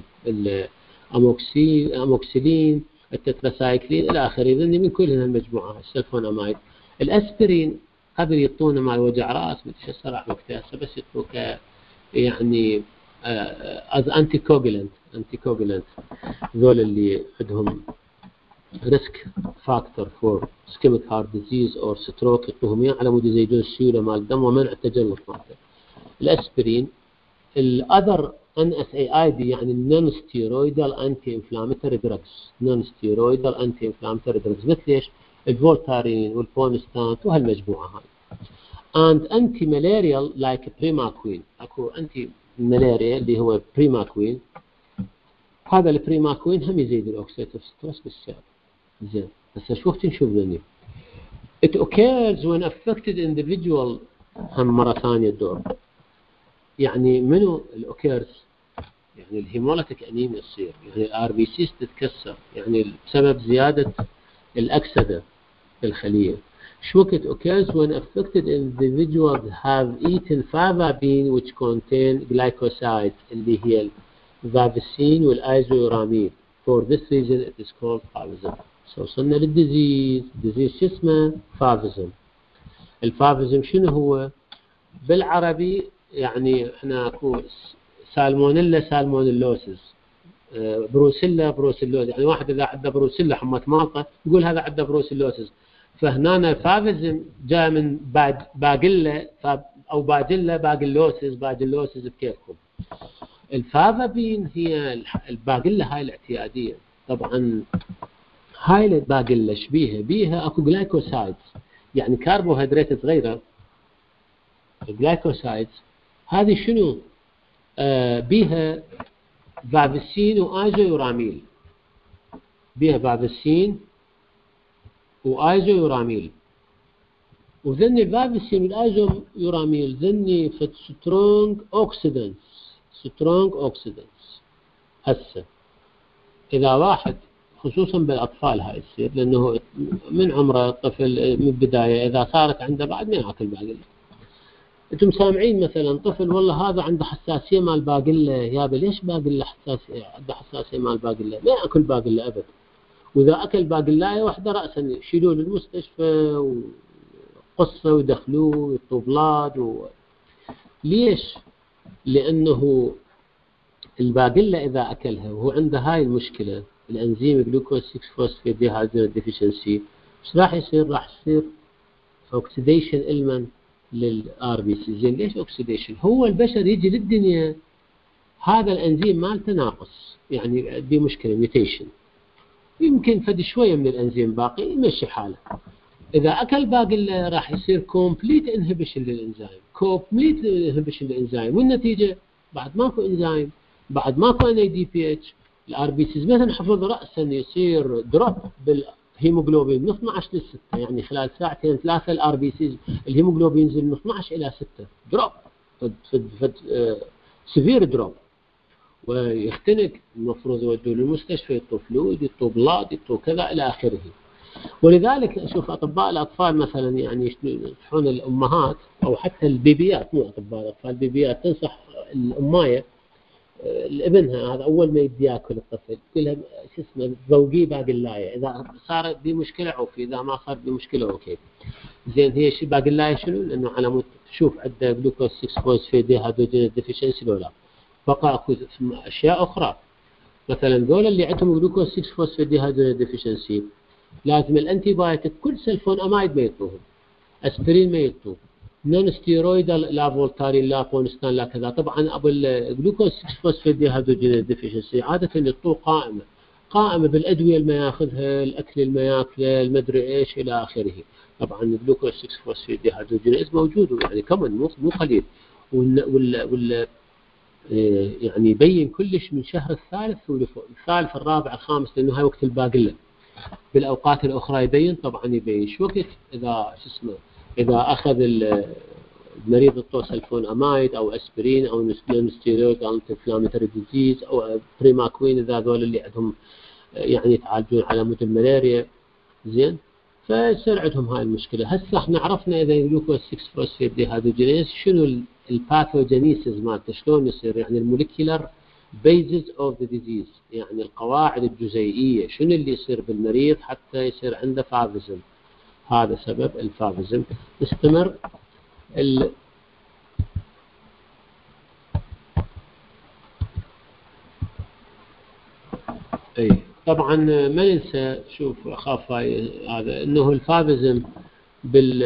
الاموكسين، الاموكسيلين، التتراسايكلين الى اخره. ذني من كل هالمجموعه السلفون امايد. الاسبرين قبل يعطونه مال وجع راس، بدي اشرح وقتها هسه، بس يعطوك يعني از انتي كوجلنت انتي كوجلنت ذول اللي عندهم ريسك فاكتور فور اسكيميك هارت ديزيز اور ستروك، يعطوهم اياه على مود يزيدون السيوله مال الدم ومنع التجلط مالته. الاسبرين. الاذر ان اس اي اي دي يعني النون ستيرويدال انتي انفلاماتوري دراجز، نون ستيرويدال انتي انفلاماتوري دراجز مثل ايش؟ الفولتارين والبونستانت وهالمجموعه هاي. and anti malarial like primaquine. اكو انتي ملاريا اللي هو بريماكوين. هذا البريماكوين هم يزيد الاوكسيديتيف ستريس بالسيارة. زين. هسه شو وقت نشوف ذني؟ it occurs when affected individual. هم مرة ثانية الدور. يعني منو الاوكيرز؟ يعني الهيموليتيك انيميا تصير، يعني الار بي سيز تتكسر، يعني بسبب زيادة الاكسدة في الخلية. شو وقت occurs when affected individuals have eaten fava bean which contain glycosides اللي هي الفافيسين والايزويورامين. For this reason it is called favism. So وصلنا للديزيز. ديزيز شو اسمه؟ فافيزم. الفافيزم شنو هو؟ بالعربي يعني احنا اكو سالمونيلا سالمونيلوسيس، بروسيلا بروسيلوز. يعني واحد اذا عنده بروسيلا حمى مالطه يقول هذا عنده بروسيلوسيس. فهنا فافيزم جاء من باجيلا او باجيلا باجيلوسيس باجيلوسيس بكيفكم. الفافابين هي الباجيلا هاي الاعتياديه. طبعا هاي الباجيلا شبيها بيها اكو جلايكوسايدز، يعني كربوهيدرات صغيره. الجلايكوسايدز هذه شنو؟ آه بيها فافيسين وايزويوراميل. بيها فافيسين وايزويوراميل. وذني الفافيسين والايزويوراميل ذني فت سترونج اوكسيدنتس سترونج اوكسيدنتس. هسه اذا واحد خصوصا بالاطفال هاي تصير، لانه من عمره الطفل من البدايه اذا صارت عنده بعد ما ياكل باقله. انتم سامعين مثلا طفل والله هذا عنده حساسيه مال باقله، يابا ليش باقله حساسيه؟ عنده حساسيه مال باقله، ما ياكل باقله ابد. واذا اكل باقلايه واحده راسا يشيلوه للمستشفى وقصه ويدخلوه ويعطوه بلاد و... ليش؟ لانه الباقله اذا اكلها وهو عنده هاي المشكله الانزيم جلوكوز ستة فوسفيت ديهايدرو ديفيشنسي، ايش راح يصير؟ راح يصير اوكسيديشن المنت للار بي سي. زين ليش اوكسيديشن؟ هو البشر يجي للدنيا هذا الانزيم مالته ناقص، يعني دي مشكله ميوتيشن، يمكن فد شويه من الانزيم باقي يمشي حاله. اذا اكل باقي راح يصير كومبليت انهبيشن للانزيم، كومبليت انهبيشن للانزيم، والنتيجه بعد ماكو انزيم، بعد ماكو ان اي دي بي اتش، الار بي سيز مثلا حفظ راسا يصير دروب بالهيموغلوبين من اثني عشر ل ستة، يعني خلال ساعتين ثلاثه الار بي سيز الهيموغلوبين ينزل من اثني عشر الى ستة، دروب فد فد فد آه سيفير دروب، ويختنق. المفروض يودوه للمستشفى، يعطوه فلويد، يعطوه بلاد، يعطوه كذا الى اخره. ولذلك اشوف اطباء الاطفال مثلا يعني ينصحون الامهات او حتى البيبيات، مو اطباء الاطفال، البيبيات تنصح الامايه لابنها هذا اول ما يبدي ياكل الطفل تقول له شو اسمه ذوقيه باقلايه، اذا صار بمشكله عوفي، اذا ما صار بمشكله اوكي. زين هي شو باقلايه شنو؟ لانه على مود تشوف عنده جلوكوز ستة فوسفيت ديهايدروجينيز ديفيشنسي ولا لا. بقى اكو اشياء اخرى مثلا ذول اللي عندهم جلوكوز ستة فوسفيت ديهايدروجينيز ديفيشنسي لازم الانتي بايوتيك كل سلفون امايد ما يعطوهم، اسبرين ما يعطوه، نون ستيرويدال لا فولتارين لا بونستان لا كذا. طبعا ابو الجلوكوز ستة فوسفيت ديهايدروجينيز ديفيشنسي عاده يعطوه قائمه قائمه بالادويه اللي ما ياخذها، الاكل اللي ما ياكله، المدري ايش الى اخره. طبعا الجلوكوز ستة فوسفيت ديهيدروجينيز موجود يعني كمان مو مو قليل، وال وال يعني يبين كلش من شهر الثالث والثالث الرابع الخامس، لانه هاي وقت الباقله. بالاوقات الاخرى يبين طبعا يبين شو وقت اذا شو اسمه اذا اخذ المريض الطوسلفون امايد او اسبرين او نستيرويد او انفلاماتوري ديزيز او بريماكوين، اذا هذول اللي عندهم يعني يتعالجون على مود الملاريا زين، فيصير عندهم هاي المشكله. هسه احنا عرفنا اذا الجلوكوز ستة فوسفيت ديهيدروجينيز شنو الباثوجينيسيس مالته شلون يصير، يعني الموليكيولر بيزز اوف ذا ديزيز، يعني القواعد الجزيئيه شنو اللي يصير بالمريض حتى يصير عنده فافيزم. هذا سبب الفافيزم. نستمر ال اي طبعا ما ننسى، شوف اخاف هذا انه الفافيزم بال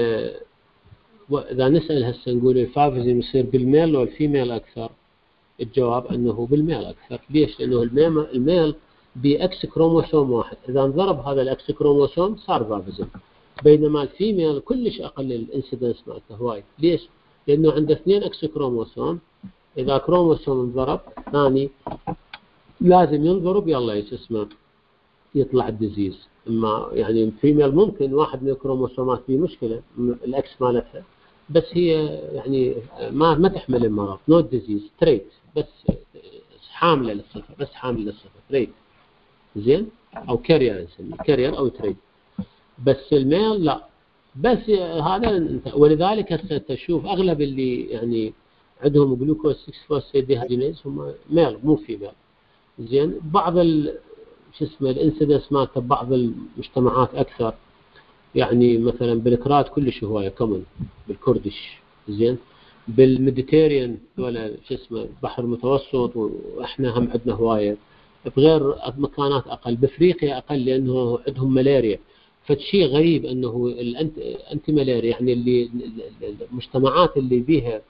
اذا نسال هسه نقول الفافيزم يصير بالميل ولا الفيميل اكثر؟ الجواب انه بالميل اكثر. ليش؟ لانه الميل الميل باكس كروموسوم واحد، اذا انضرب هذا الاكس كروموسوم صار فافيزم، بينما الفيميل كلش اقل الانسيدنس مالته هواي. ليش؟ لانه عنده اثنين اكس كروموسوم، اذا كروموسوم انضرب ثاني لازم ينضرب يلا شو اسمه يطلع الديزيز. اما يعني الفيميل ممكن واحد من الكروموسومات فيه مشكله الاكس مالتها، بس هي يعني ما ما تحمل المرض، نوت ديزيز تريت، بس حامله للصفه، بس حامله للصفه تريت زين، او كارير نسميه كارير او تريت. بس الميل لا، بس هذا. ولذلك هسه تشوف اغلب اللي يعني عندهم جلوكوز ستة فوسفيت ديهيدروجينيز هم ميل مو فيميل زين. بعض ال شو اسمه الانسيدنس مالته ببعض المجتمعات اكثر، يعني مثلا بالكرات كلش هوايه كومن، بالكردش زين، بالميديتيريان ولا شو اسمه البحر المتوسط، واحنا هم عندنا هوايه، بغير مكانات اقل، بافريقيا اقل لانه عندهم ملاريا. فشيء غريب انه الانتي ملاريا يعني اللي المجتمعات اللي بيها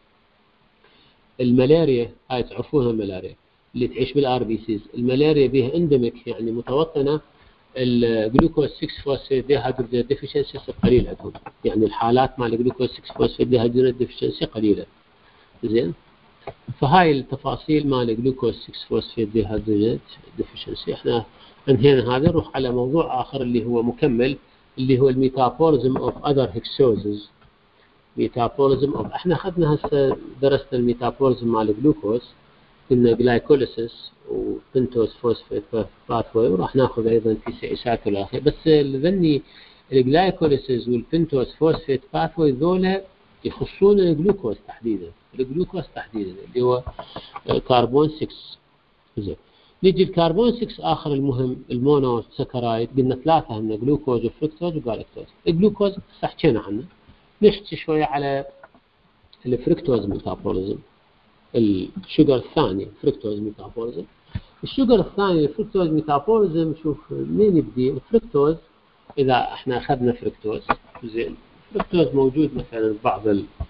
الملاريا هاي تعرفونها الملاريا اللي تعيش بالار بي سيز، الملاريا بيها اندمك يعني متوطنه، الجلوكوز ستة فوسفيت ديهيدروجينيز ديفيشنسي قليل عندهم، يعني الحالات مال الجلوكوز ستة فوسفيت ديهيدروجينيز ديفيشنسي قليله زين. فهاي التفاصيل مال الجلوكوز ستة فوسفيت ديهيدروجينيز ديفيشنسي. احنا انهينا هذا، نروح على موضوع اخر اللي هو مكمل، اللي هو الميتابوليزم اوف اذر هيكسوزز. ميتابوليزم اوف احنا اخذنا هسه درسنا الميتابوليزم مال الجلوكوز، قلنا جلايكوليسيس وبنتوز فوسفيت باثوي، وراح ناخذ ايضا في سيئسات والاخير. بس ذني الجلايكوليسيس والبنتوز فوسفيت باثوي ذولا يخصون الجلوكوز تحديدا، الجلوكوز تحديدا اللي هو كربون ستة زين. نيجي الكربون ستة اخر المهم المونو سكرايد، قلنا ثلاثه هن جلوكوز وفركتوز وجالكتوز. الجلوكوز حكينا عنه، نحكي شويه على الفركتوز ميتابوليزم، الشجر الثاني فركتوز ميتابوليزم. الشجر الثاني الفركتوز ميتابوليزم، شوف منين يبدي الفركتوز. اذا احنا اخذنا فركتوز زين، الفركتوز موجود مثلا بعض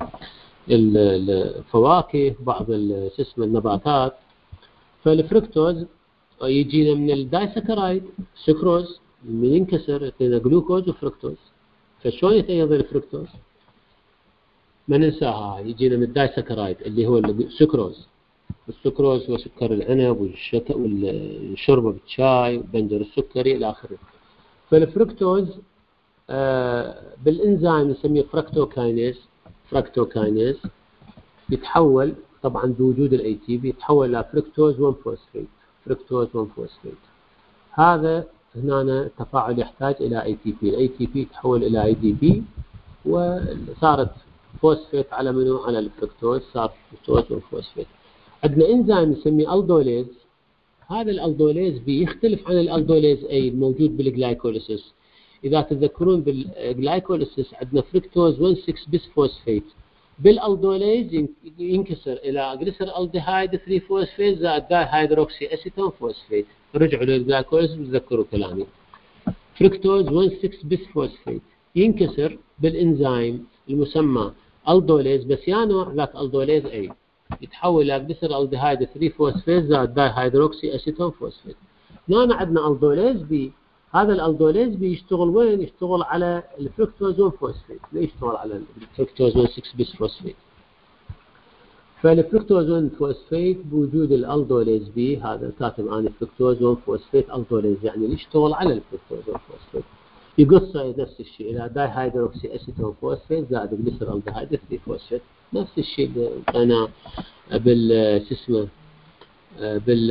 الفواكه، بعض شو اسمه النباتات. فالفركتوز يجينا من الدايسكرايد سكروز، من ينكسر يعطينا جلوكوز وفركتوز. فشلون يتأيض الفركتوز؟ ما ننساها، يجينا من الدايسكرايد اللي هو السكروز. السكروز هو سكر العنب والشت... والشوربه بالشاي والبنجر السكري الى اخره. فالفركتوز آه بالانزيم نسميه فركتوكاينيز، فركتوكاينيز يتحول طبعا بوجود الاي تي بي، يتحول الى فركتوز واحد فوسفيت، فركتوز واحد فوسفيت. هذا هنا التفاعل يحتاج الى اي تي بي، الاي تي بي يتحول الى اي دي بي، وصارت فوسفيت على منو؟ على الفركتوز، صار فركتوز وفوسفيت. عندنا انزيم نسميه الدوليز، هذا الالدوليز بي يختلف عن الالدوليز اي الموجود بالجلايكوليسيس. اذا تتذكرون بالجلايكوليسيس عندنا فركتوز واحد ستة بس فوسفيت، بالالدوليز ينكسر الى جليسر الديهايد ثلاثة فوسفيت زائد داي هيدروكسي اسيتون فوسفيت. رجعوا للجلايكوليسيس وتذكروا كلامي. فركتوز واحد ستة بس فوسفيت ينكسر بالانزيم المسمى الدوليز، بس يا نوع ذاك الدوليز اي، يتحول الى جليسر الديهايد ثلاثة فوسفيت زائد داي هيدروكسي اسيتون فوسفيت. هنا عندنا الدوليز بي هذا الالدوليز بيشتغل وين؟ يشتغل على الفركتوز واحد فوسفيت، لا يشتغل على الفركتوز واحد ستة بيس فوسفيت. فالفركتوز واحد فوسفيت بوجود الالدوليز بي، هذا كاتب انا فركتوز واحد فوسفيت الدوليز، يعني يشتغل على الفركتوز واحد فوسفيت، يقص نفس الشيء الى داي هيدروكسي اسيتون فوسفيت زائد جليسرالدهايد ثلاثة فوسفيت، نفس الشيء اللي انا بال شو اسمه بال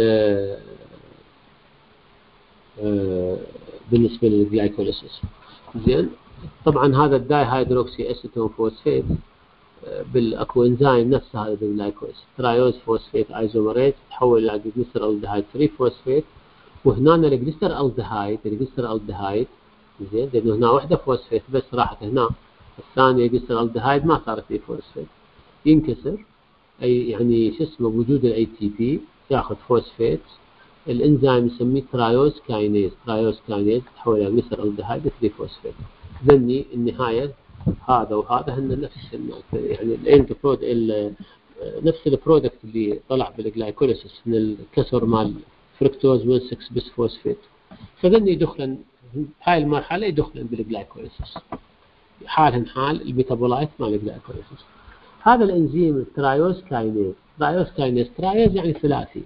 بالنسبه للجلايكوليسيس. زين، طبعا هذا الداي هيدروكسي اسيتون فوسفيت بالاكو انزيم نفس هذا بالجلايكوليسيس، ترايوز فوسفيت ايزومريز تحول الى جليسرالدهايد ثلاثة فوسفيت، وهنا الجليسرالدهايد الجليسرالدهايد زين، لانه هنا وحده فوسفيت بس راحت هنا، الثانيه جليسرالدهايد ما صارت لي فوسفيت، ينكسر، اي يعني شو اسمه بوجود الاي تي بي ياخذ فوسفيت، الانزيم يسميه ترايوز كاينيز، ترايوز كاينيز تحول الى جليسرالدهايد ثلاثة فوسفيت. ذني النهايه هذا وهذا هن نفس يعني الاند برود نفس البرودكت اللي طلع بالجلايكوليسيس من الكسر مال فركتوز واحد ستة بيس فوسفيت، فذني يدخلن هاي المرحله يدخلن بالجلايكوليسيس، حالهم حال الميتابولايت مال الجلايكوليسيس. هذا الانزيم الترايوز كاينيز، ترايوز كاينيز ترايوز يعني ثلاثي،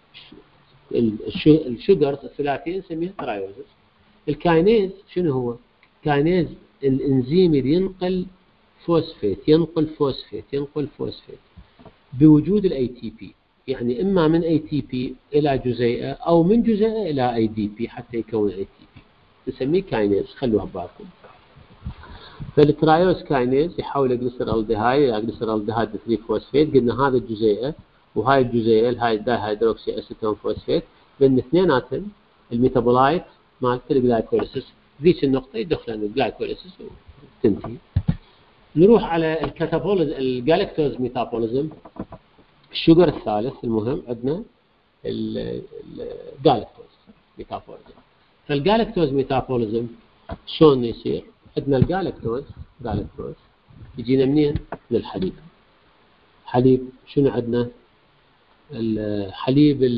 الشجرز الثلاثي نسميها ترايوزز. الكاينيز شنو هو؟ كاينيز الانزيم اللي ينقل فوسفيت ينقل فوسفيت ينقل فوسفيت بوجود الاي تي بي، يعني اما من اي تي بي الى جزيئه او من جزيئه الى اي دي بي حتى يكون اي تي بي، نسميه كاينيز، خلوها ببالكم. فالترايوز كاينيز يحول جليسرالدهايد الى جليسرالدهايد ثلاثة فوسفيت، قلنا هذا الجزيئه وهاي الجزيئه هاي الداي هيدروكسي اسيتون فوسفيت، بين اثنيناتهم الميتابولايت مال الجلايكوليسيس، ذيك النقطه يدخلن الجلايكوليسيس وتنتهي. نروح على الكاتابوليز الجالكتوز ميتابوليزم، الشجر الثالث المهم عندنا الجالكتوز ميتابوليزم. فالجالكتوز ميتابوليزم شلون يصير؟ عندنا الجالكتوز جالكتوز يجينا منين؟ من الحليب. حليب شنو عندنا؟ الحليب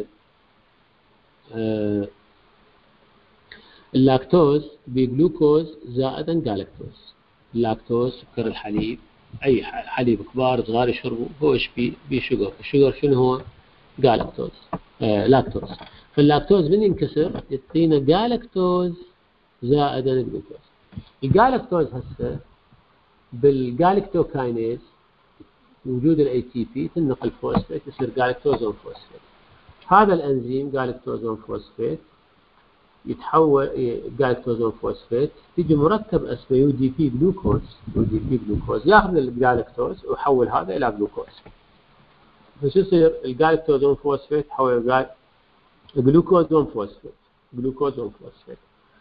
اللاكتوز بجلوكوز زائدا جالكتوز، اللاكتوز سكر الحليب، اي حليب كبار صغار يشربوا هو ايش بي؟ بشجر، الشجر شنو هو؟ جالكتوز آه لاكتوز. فاللاكتوز من ينكسر يعطينا جالكتوز زائدا الجلوكوز. الجالكتوز هسه بالجالكتوكاينيز وجود الاي تي بي تنقل فوسفيت يصير جالكتوز واحد فوسفيت. هذا الانزيم جالكتوز واحد فوسفيت يتحول جالكتوز واحد فوسفيت، تيجي مركب اسمه يو دي بي جلوكوز، يو دي بي جلوكوز ياخذ الجالكتوز ويحول هذا الى جلوكوز. فشو يصير؟ الجالكتوز واحد فوسفيت يحول جلوكوز واحد فوسفيت، جلوكوز واحد فوسفيت.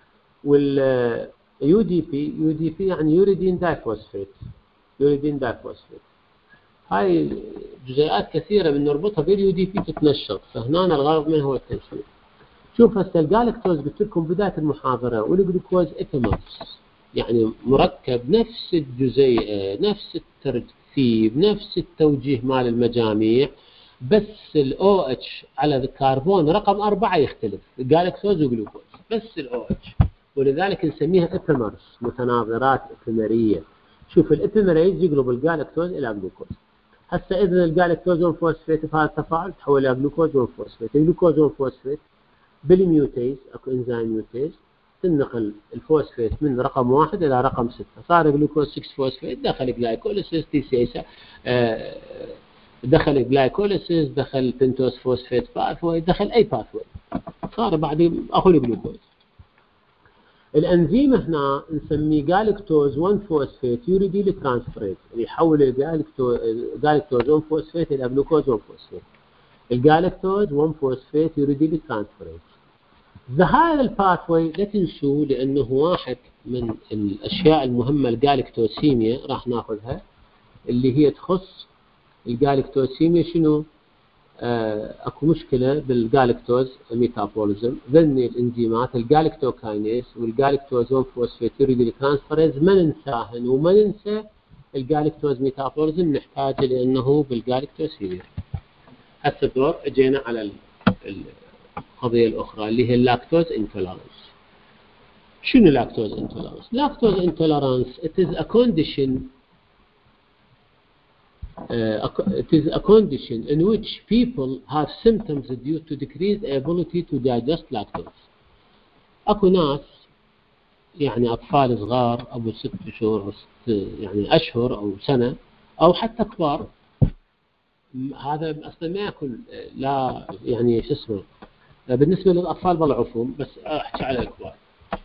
وال يو دي بي يو دي بي يعني يوريدين دايفوسفيت، يوريدين دايفوسفيت. هاي جزيئات كثيره من نربطها باليو دي بي تتنشط، فهنا الغرض منه هو التنشيط. شوف هسه الجالكتوز قلت لكم بدايه المحاضره، والجلوكوز ايثيمرز يعني مركب نفس الجزيئه نفس الترتيب نفس التوجيه مال المجاميع، بس الاو اتش على الكربون رقم أربعة يختلف، جالكتوز وجلوكوز بس الاو اتش، ولذلك نسميها ايثيمرز، متناظرات ايثيمريه. شوف الابيمريز يقلب الجالكتوز الى جلوكوز. هسه اذا الجالكتوز واحد فوسفيت في هذا التفاعل تحول الى جلوكوز واحد فوسفيت، الجلوكوز واحد فوسفيت بالميوتيز اكو انزيم ميوتيز تنقل الفوسفيت من رقم واحد الى رقم ستة، صار جلوكوز ستة فوسفيت، دخل جلايكوليسيس تي سي اس آه دخل جلايكوليسيس، دخل بنتوز فوسفيت باثوي، دخل اي باثوي، صار بعدين اخو الجلوكوز. الانزيم هنا نسميه جالكتوز واحد فوسفيت يوريديل ترانسفيريز، اللي يحول الجالكتوز جالكتوز واحد فوسفيت الى جلوكوز واحد فوسفيت. الجالكتوز واحد فوسفيت يوريديل ترانسفيريز. هذا الباثوي لا تنسوه لانه واحد من الاشياء المهمه الجالكتوسيميا راح ناخذها، اللي هي تخص الجالكتوسيميا شنو؟ آه اكو مشكله بالجالكتوز ميتابوليزم، ذني الانزيمات الجالكتوكاينيز والجالكتوز واحد فوسفيت يوريديل ترانسفيريز ما ننساهن، وما ننسى الجالكتوز ميتابوليزم نحتاجه لانه بالجالكتوسيميا. هسه الدور اجينا على القضيه الاخرى اللي هي اللاكتوز انتولرنس. شنو لاكتوز انتولرانس؟ لاكتوز انتولرانس it is a condition uh, it is a condition in which people have symptoms due to decreased ability to digest lactose. اكو ناس يعني اطفال صغار ابو ست شهور يعني اشهر او سنه او حتى كبار، هذا اصلا ما ياكل لا يعني شو اسمه بالنسبه للاطفال بالعفوم، بس احكي على الكبار.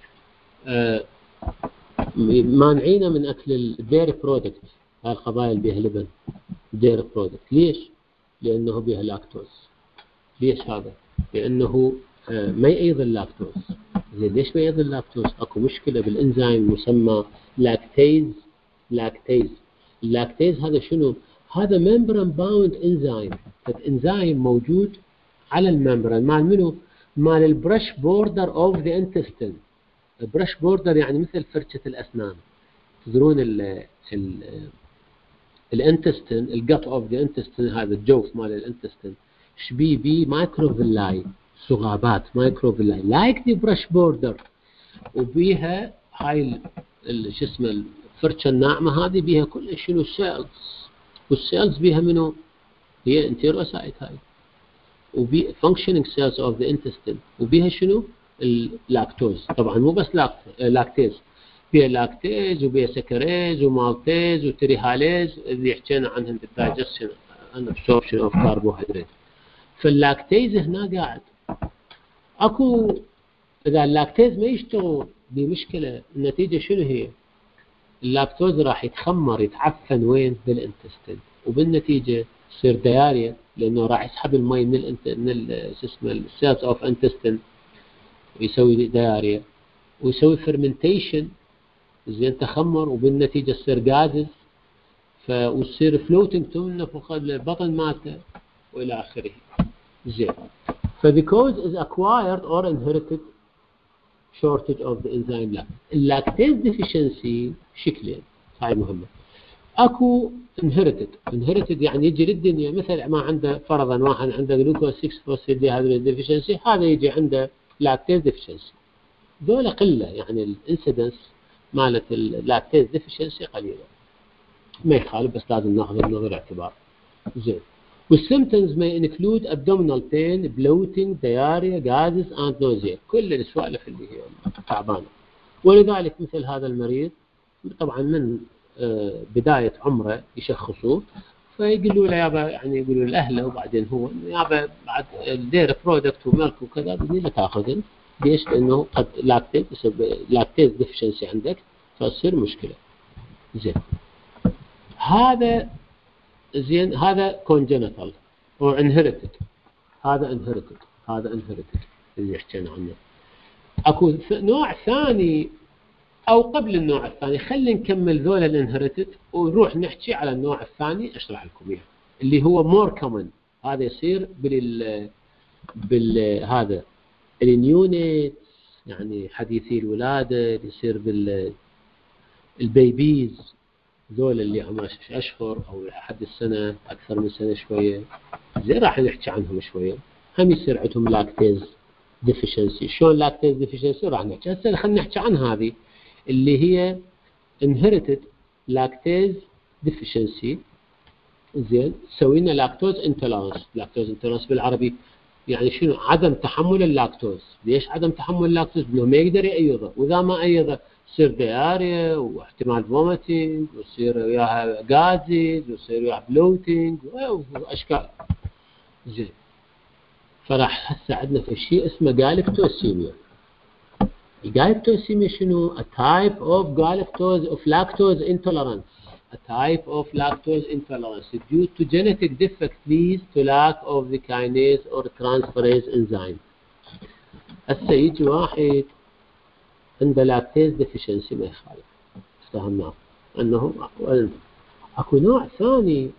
آه مانعينه من اكل الديري برودكت، هاي القبائل بيها لبن ديري برودكت. ليش؟ لانه بيها لاكتوز. ليش هذا؟ لانه آه ما يأيض اللاكتوز. زين ليش ما يأيض اللاكتوز؟ اكو مشكله بالانزيم مسمى لاكتيز. لاكتيز اللاكتيز هذا شنو؟ هذا ممبران باوند انزيم، انزيم موجود على الممبران مال منو؟ مال البرش بوردر اوف ذا انتستين. البرش بوردر يعني مثل فرشة الاسنان. تدرون ال ال الانتستين، الجت اوف ذا انتستين، هذا الجوف مال الانتستين شبيه بيه مايكروفيلاي، صغابات مايكروفيلاي لايك ذا برش بوردر، وبيها هاي شو اسمه الفرشة الناعمة هذه بيها كل شنو سيلز، والسيلز بيها منو؟ هي انتيروسايت هاي، وبي functioning cells of the intestine، وبيها شنو؟ اللاكتوز. طبعا مو بس لاكتيز، بيها لاكتيز وبيها سكريز ومالتيز وتريهاليز اللي حكينا عنهم بالدايجستشن and absorption of carbohydrate. فاللاكتيز هنا قاعد اكو، اذا اللاكتيز ما يشتغل بمشكله، النتيجه شنو هي؟ اللاكتوز راح يتخمر يتعفن وين؟ بالانتستين، وبالنتيجه تصير دياريا، لانه راح يسحب المي من الانت من شو اسمه السيلز اوف انتستين ويسوي دياريا، ويسوي فرمنتيشن، زين تخمر، وبالنتيجه تصير جازز، ف وتصير فلوتنج تمنه فوق البطن مالته والى اخره. زين ف the cause is acquired or inherited shortage of the enzyme lactase. اللاكتيز deficiency شكلين، هاي مهمه. اكو inherited inherited يعني يجي للدنيا، مثل ما عنده فرضا واحد عنده جلوكوز ستة فوسفيت ديهيدروجينيز هذا يجي عنده لاكتيز ديفيشنسي. ذولا قله، يعني الانسيدنس مالت اللاكتيز ديفيشنسي قليله، ما يخالف بس لازم ناخذ بنظر الاعتبار. زين والسيمبتومز may include abdominal pain, bloating, diarrhea, gases and nausea، كل السوالف اللي هي تعبانه. ولذلك مثل هذا المريض طبعا من بداية عمره يشخصوه، فيقولوا له يابا، يعني يقولوا لاهله، وبعدين هو يابا بعد الدير برودكت وملك وكذا بدي لا تاخذن. ليش؟ لانه قد لاكتيز لاكتيز ديفشنسي عندك، فتصير مشكله. زين هذا زين هذا كونجنتال او انهيرتد، هذا انهيرتد هذا انهيرتد اللي حكينا عنه. اكو نوع ثاني او قبل النوع الثاني، خلينا نكمل ذولا الانهيرتد ونروح نحكي على النوع الثاني اشرح لكم اياه اللي هو مور كومن. هذا يصير بال بال هذا النيونيت، يعني حديثي الولاده، يصير بال البيبيز ذول اللي عمرهم اشهر او لحد السنه، اكثر من سنه شويه، زين راح نحكي عنهم شويه. هم يصير عندهم لاكتيز ديفيشنسي. شلون لاكتيز ديفيشنسي؟ راح نحكي هسه. خلينا نحكي عن هذه اللي هي inherited lactase deficiency. زين سوينا لاكتوز انتولرانس. لاكتوز انتولرانس بالعربي يعني شنو؟ عدم تحمل اللاكتوز. ليش عدم تحمل اللاكتوز؟ انه ما يقدر يأيضه، واذا ما أيضه يصير دياريا واحتمال فوميتنج، ويصير وياها غازز، ويصير وياها بلوتنج واشكال. زين فراح هسه عندنا في شيء اسمه جالكتوسيميا. الجالكتوسيميا شنو؟ a type of galactose of lactose intolerance. a type of lactose intolerance due to genetic defect leads to lack of the kinase or transferase enzyme. هسه يجي واحد عنده لاكتيز ديفيشنسي ما يخالف، افتهمناه انه اكو نوع ثاني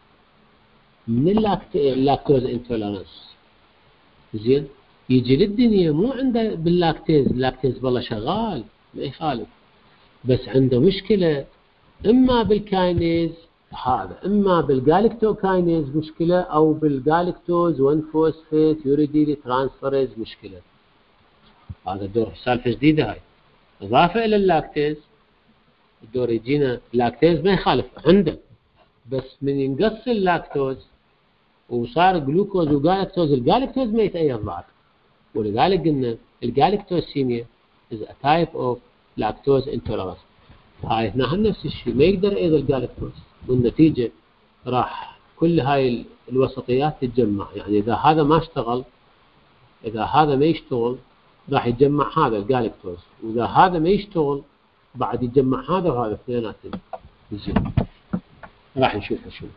من اللاكتوز انتولرانس. زين يجي للدنيا مو عنده باللاكتيز، اللاكتيز بالله شغال ما يخالف، بس عنده مشكله اما بالكاينيز هذا، اما بالجالكتوكاينيز مشكله، او بالجالكتوز واحد فوسفيت يوريديلي ترانسفيريز مشكله. هذا دور سالفه جديده هاي. إضافة إلى اللاكتيز الدور يجينا اللاكتيز ما يخالف عنده، بس من ينقص اللاكتوز وصار جلوكوز وجالكتوز، الجالكتوز ما يتأيد بعد، ولذلك قلنا الجالكتوسيميا is a type of lactose intolerance. هاي هنا نفس الشيء ما يقدر يأيد الجالكتوز، والنتيجة راح كل هاي الوسطيات تتجمع. يعني إذا هذا ما اشتغل، إذا هذا ما يشتغل راح يتجمع هذا الجالكتوز، وإذا هذا ما يشتغل بعد يتجمع هذا وهذا اثنيناتهم. زين راح نشوفها شو.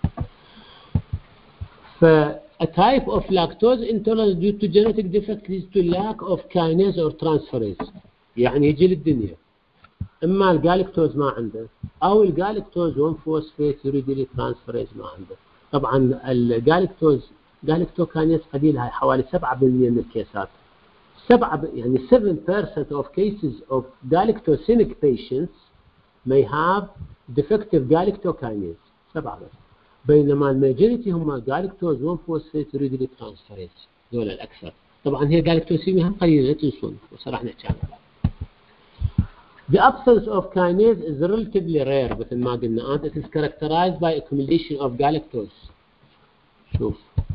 ف a type of lactose intolerance due to genetic defect leads to lack of kinase or transferase. يعني يجي للدنيا اما الجالكتوز ما عنده، او الجالكتوز واحد فوسفيت يوريديلي ترانسفيريز ما عنده. طبعا الجالكتوز جالكتوكاينيز قليل، هاي حوالي سبعة بالمئة من الكيسات، سبعة يعني seven percent of cases of galactosemic patients may have defective galactokinase، سبعة بس، بينما الماجوريتي هم جالكتوز واحد فوسفيت يوريديلي ترانسفيريز، دول الاكثر. طبعا هي جالكتوسيميا هم قليله لا تنسون، وصراحه نحكي عنها. The absence of kinase is relatively rare مثل ما قلنا، and it is characterized by accumulation of galactose. شوف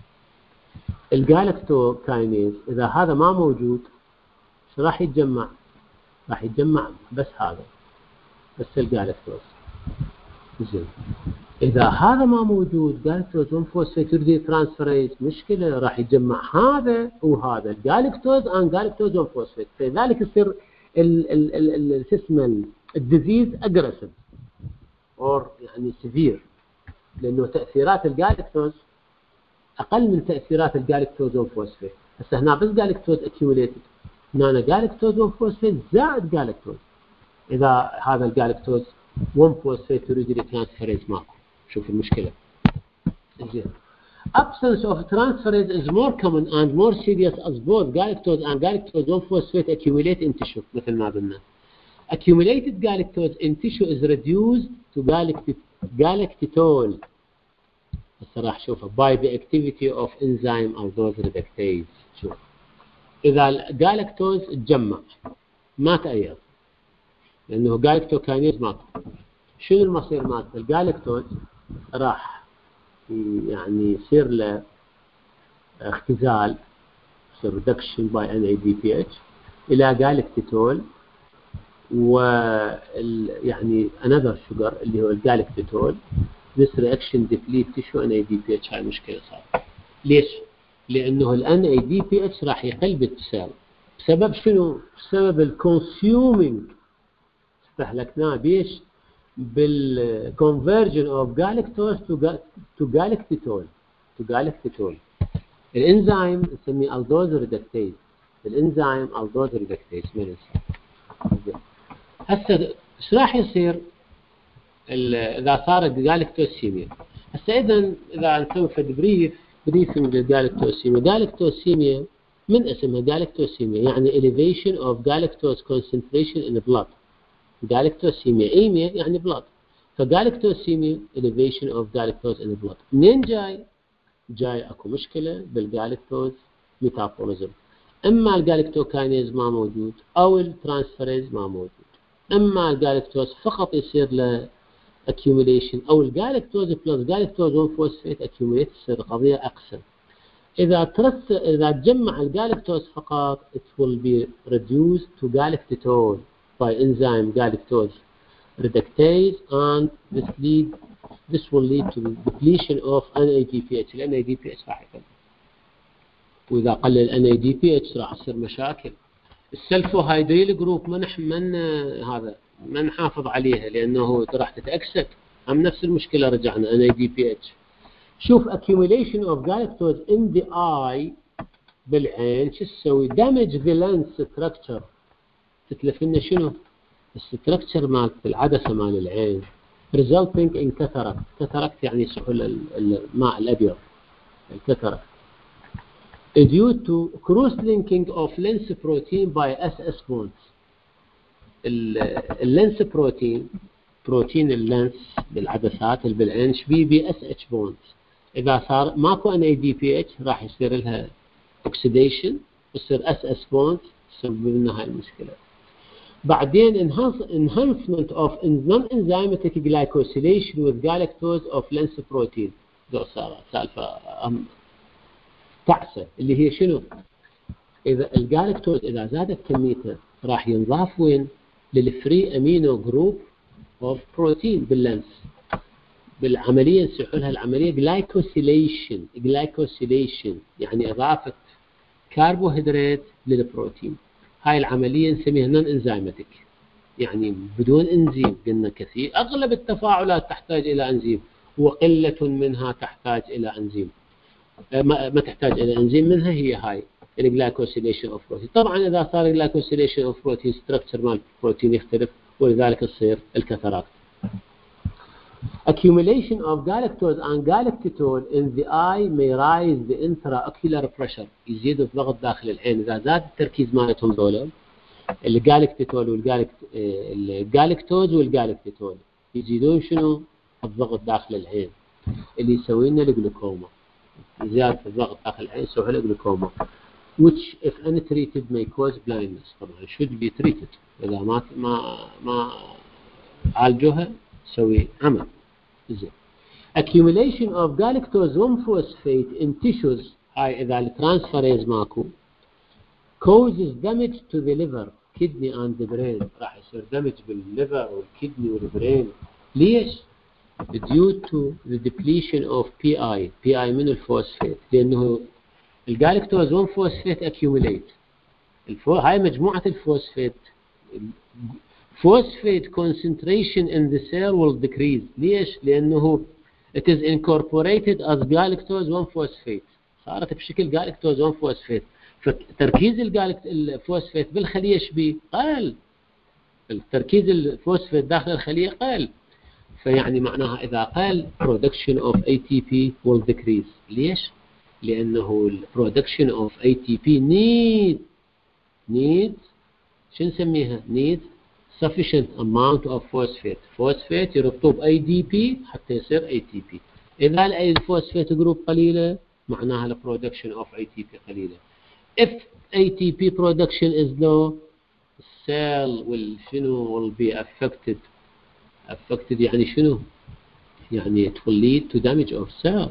الجالكتوكاينيز إذا هذا ما موجود شو راح يتجمع؟ راح يتجمع بس هذا، بس الجالكتوز. زين إذا هذا ما موجود جالكتوز واحد فوسفيت يوريديلي ترانسفيريز مشكلة، راح يتجمع هذا وهذا الجالكتوز عن جالكتوز واحد فوسفيت، فلذلك يصير ال ال ال ال شو اسمه الديزيز اجريسيف اور يعني سيفير، لانه تاثيرات الجالكتوز اقل من تاثيرات الجالكتوز واحد فوسفيت. هسه هنا بس جالكتوز اكيوميليتد، هنا جالكتوز واحد فوسفيت زائد جالكتوز. اذا هذا الجالكتوز واحد فوسفيت يوريديلي ترانسفيريز ماكو، شوف المشكله. زين absence of transferase is more common and more serious as both galactose and galactose one phosphate accumulate in tissue. مثل ما قلنا accumulated galactose in tissue is reduced to galactitol. هسه راح شوفه by the activity of enzyme aldose reductase. شوف إذا الجالكتوز تجمع ما تأيد لأنه جالكتوكاينيز ماكو، شنو المصير مالته؟ الجالكتوز راح يعني يصير له اختزال، يصير reduction by إن إيه دي بي إتش إلى جالكتيتول، و يعني another sugar اللي هو الجالكتيتول. this reaction deplete tissue إن إيه دي بي إتش. هاي مشكلة صار. ليش؟ لأنه ال إن إيه دي بي إتش راح يقل بالسيل بسبب شنو؟ بسبب الكونسيومينج، استهلكناه بيش؟ بالconversion of galactose to galactitol to galactitol. الانزيم نسميه aldose reductase، الانزيم aldose reductase ما ننسى. هسه ايش راح يصير اذا صارت جالكتوسيميا؟ هسه اذا اذا نسوي فد بريف بريفنج للجالكتوسيميا، جالكتوسيميا من اسمها جالكتوسيميا يعني elevation of galactose concentration in the blood. جالكتوسيميا ايميا يعني بلاد، فجالكتوسيميا elevation of galactose in the blood. منين جاي؟ جاي اكو مشكله بالجالكتوز ميتابوليزم، اما الجالكتوكاينيز ما موجود او الترانسفيريز ما موجود، اما الجالكتوز فقط يصير له accumulation او الجالكتوز بلس جالكتوز واحد فوسفيت accumulate، تصير قضيه اقسى. اذا ترس اذا تجمع الجالكتوز فقط it will be reduced to galactitol by enzyme galactose reductase, and this lead this will lead to depletion of إن إيه دي بي إتش. ال إن إيه دي بي إتش راح يقل، واذا قل ال إن إيه دي بي إتش راح تصير مشاكل. السلفوهايدريل جروب من من هذا ما نحافظ عليها لانه راح تتاكسد، هم نفس المشكله رجعنا إن إيه دي بي إتش. شوف accumulation of galactose in the eye بالعين شو تسوي؟ damage the lens structure، تتلف لنا شنو؟ الستركتشر مال العدسه مال العين، resulting in cataract. cataract يعني سحل الماء الابيض، الكاتاراكت. due to cross linking of lens protein by إس إس bonds. اللينس بروتين بروتين اللينس بالعدسات اللي بالعين شبيه بي إس إتش bonds. اذا صار ماكو إن إيه دي بي إتش راح يصير لها oxidation، يصير إس إس bonds تسبب لنا هاي المشكله. بعدين enhancement of non-enzymatic glycosylation with galactose of lens protein. دو سالفة تعسة اللي هي شنو؟ إذا الجالكتوز إذا زادت كميته راح ينضاف وين؟ للفري أمينو جروب of بروتين باللنس. بالعملية نسمح لها العملية glycosylation. glycosylation يعني إضافة كربوهيدرات للبروتين. هاي العملية نسميها نون انزيماتيك، يعني بدون انزيم. قلنا كثير اغلب التفاعلات تحتاج الى انزيم وقلة منها تحتاج الى انزيم، ما, ما تحتاج الى انزيم، منها هي هاي الجلايكوسيليشن اوف بروتين. طبعا اذا صار الجلايكوسيليشن اوف بروتين ستراكشر مال البروتين يختلف ولذلك تصير الكاتاراكت. Accumulation of galactose and galactitol in the eye may rise the intraocular pressure. يزيد الضغط داخل العين. إذا زاد التركيز مالتهم دول الجالكتيتول والجالكت الجالكتوز والجالكتيتول يزيدون شنو؟ الضغط داخل العين اللي يسوي لنا الجلوكوما. زيادة الضغط داخل العين يسوي لنا الجلوكوما. Which if untreated may cause blindness. طبعا should be treated. إذا ما ما ما عالجوها تسوي عمى. زين. Accumulation of galactose one phosphate in tissues. هاي إذا الترانسفيريز ماكو causes damage to the liver, kidney and the brain. راح يصير damage بالليفر والكدني والبرين. ليش؟ due to the depletion of بي آي. بي آي من الفوسفات، لأنه الجالكتوز one phosphate accumulate. الفو... هاي مجموعة الفوسفات. phosphate concentration in the cell will decrease. ليش؟ لأنه it is incorporated as galactose one phosphate. صارت بشكل galactose one phosphate. فتركيز الفوسفات بالخلية ايش بيه؟ قل. التركيز الفوسفات داخل الخلية قل. فيعني معناها إذا قل production of إيه تي بي will decrease. ليش؟ لأنه production of إيه تي بي need need شو نسميها؟ need sufficient amount of phosphate. phosphate يربطوه ب إيه دي بي حتى يصير إيه تي بي. إذا الفوسفات جروب قليلة معناها ال production of إيه تي بي قليلة. If إيه تي بي production is low, cell will شنو will be affected. affected يعني شنو؟ يعني it will lead to damage of cells.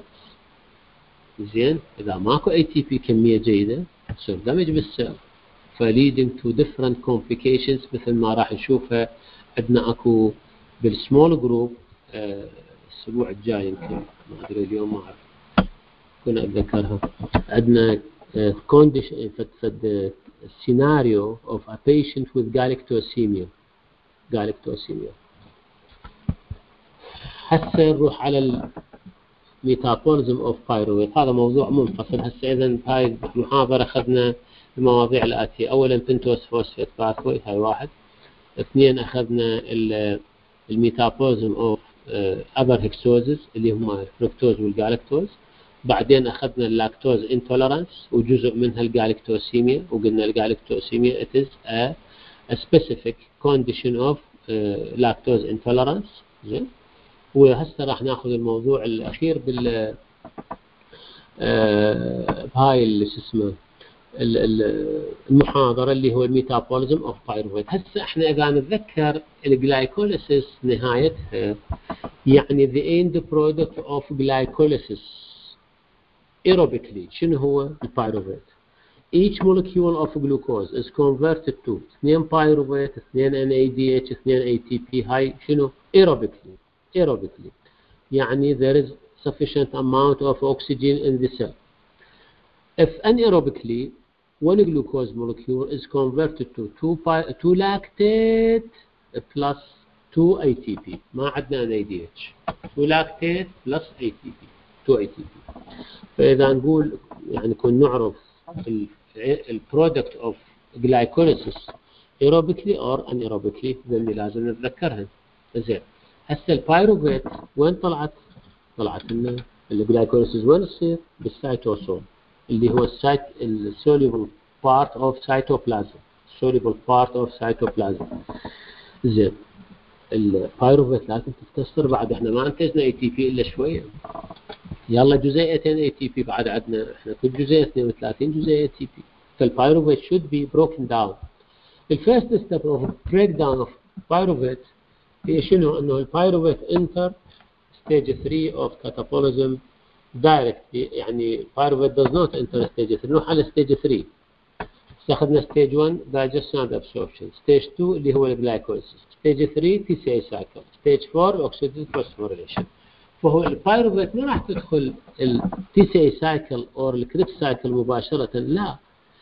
زين. إذا ماكو إيه تي بي كمية جيدة تصير damage بالسيل. ف leading to different complications مثل ما راح نشوفها عندنا اكو بالسمول جروب آه الاسبوع الجاي يمكن ما ادري اليوم ما اعرف كنا اتذكرها. عندنا كونديشن فد فد سيناريو of a patient with galactosemia. galactosemia. هسه نروح على الميتابوليزم اوف بايروفيت. هذا موضوع منفصل. هسه اذا هاي المحاضره اخذنا المواضيع الآتية. أولا بنتوز فوسفات باثوي هاي واحد. اثنين أخذنا الميتابوليزم أوف أبر هيكسوزز اللي هم الفركتوز والجالكتوز. بعدين أخذنا اللاكتوز انتولرانس وجزء منها الجالكتوسيميا وقلنا الجالكتوسيميا it is a, a specific condition of uh, lactose intolerance. زين. وهسه راح ناخذ الموضوع الأخير بال آه بهاي اللي شو اسمه المحاضرة اللي هو الميتابوليزم اوف بايروفيت. هسه احنا اذا نتذكر الجلايكوليسيس نهايتها يعني the end product of glycolysis aerobically شنو هو البايروفيت. each molecule of glucose is converted to اثنين بايروفيت اثنين إن إيه دي إتش اثنين إيه تي بي. هاي شنو aerobically aerobically يعني there is sufficient amount of oxygen in the cell. If anaerobically one glucose molecule is converted to two lactate plus two إيه تي بي. ما عندنا إن إيه دي إتش. two lactate plus إيه تي بي. two إيه تي بي. فإذا نقول يعني كنا نعرف ال product of glycolysis aerobically or anaerobically ذني لازم نتذكرها. زين. هسه البايروفيت وين طلعت؟ طلعت لنا الجلايكوليسيس وين تصير؟ بالسيتوسول اللي هو السايت السوليبل بارت اوف سيتوبلازم. soluble part of cytoplasm. زين. البايروفيت لازم تتكسر بعد. احنا ما انتجنا اي تي بي الا شويه. يلا جزيئتين اي تي بي بعد عندنا. احنا كل جزيئه اثنين وثلاثين جزيئه اي تي بي. فالبايروفيت should be broken down الفيرست ستيب اوف بريك داون اوف بايروفيت هي شنو؟ انه البايروفيت انتر ستيج ثري اوف كاتابوليزم دايركت، يعني بايروفيت does not enter ستيج ثري، نروح على ستيج ثري. استخدمنا ستيج واحد digestion and absorption، ستيج تو اللي هو الجلايكوليسيس، ستيج ثري تي سي اي سايكل، ستيج فور اوكسيديتيف فوسفوريليشن. فهو البايروفيت ما راح تدخل التي سي اي سايكل او الكريبس سايكل مباشره، لا،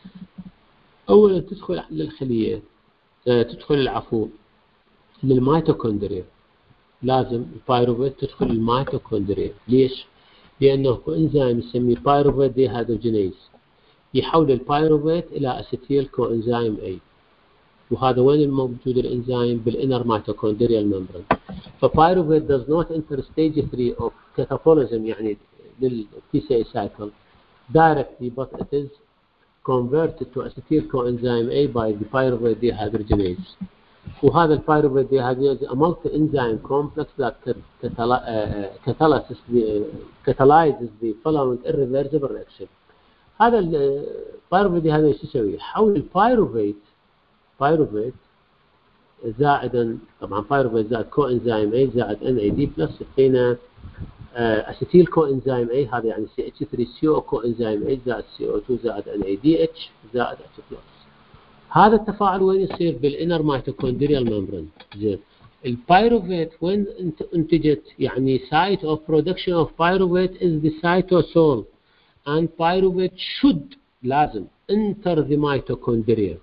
اولا تدخل للخليه، تدخل العفو للميتوكوندريا. لازم البايروفيت تدخل الميتوكوندريا. ليش؟ لانه انزيم نسميه بايروفيت ديهيدروجينيز يحول البايروفيت الى اسيتيل كو انزيم اي، وهذا وين الموجود الانزيم؟ بالانر ميتوكوندريال ممبرين. فبايروفيت does not enter stage three of catabolism يعني للتي سي اي cycle directly, but it is converted to acetyl coenzyme A by the pyruvate dehydrogenase. وهذا البايروفيت dehydrogenase a multi-enzyme complex that catalyzes the catalyzes the following irreversible reaction. هذا البايروفيت dehydrogenase شو يسوي؟ يحول البايروفيت بايروفيت زائدا، طبعا بايروفيت زائد كو انزيم اي زائد ان اي دي بلس يعطينا اسيتيل كو انزيم اي، هذا يعني سي اتش ثري سي او كو انزيم اي زائد سي او تو زائد ان اي دي اتش زائد اتش بلس. هذا التفاعل وين يصير؟ بالانر ميتوكوندريال ممبرين. زين، البايروفيت وين انتجت؟ يعني site of production of pyruvate is the cytosol and pyruvate should لازم enter the mitochondria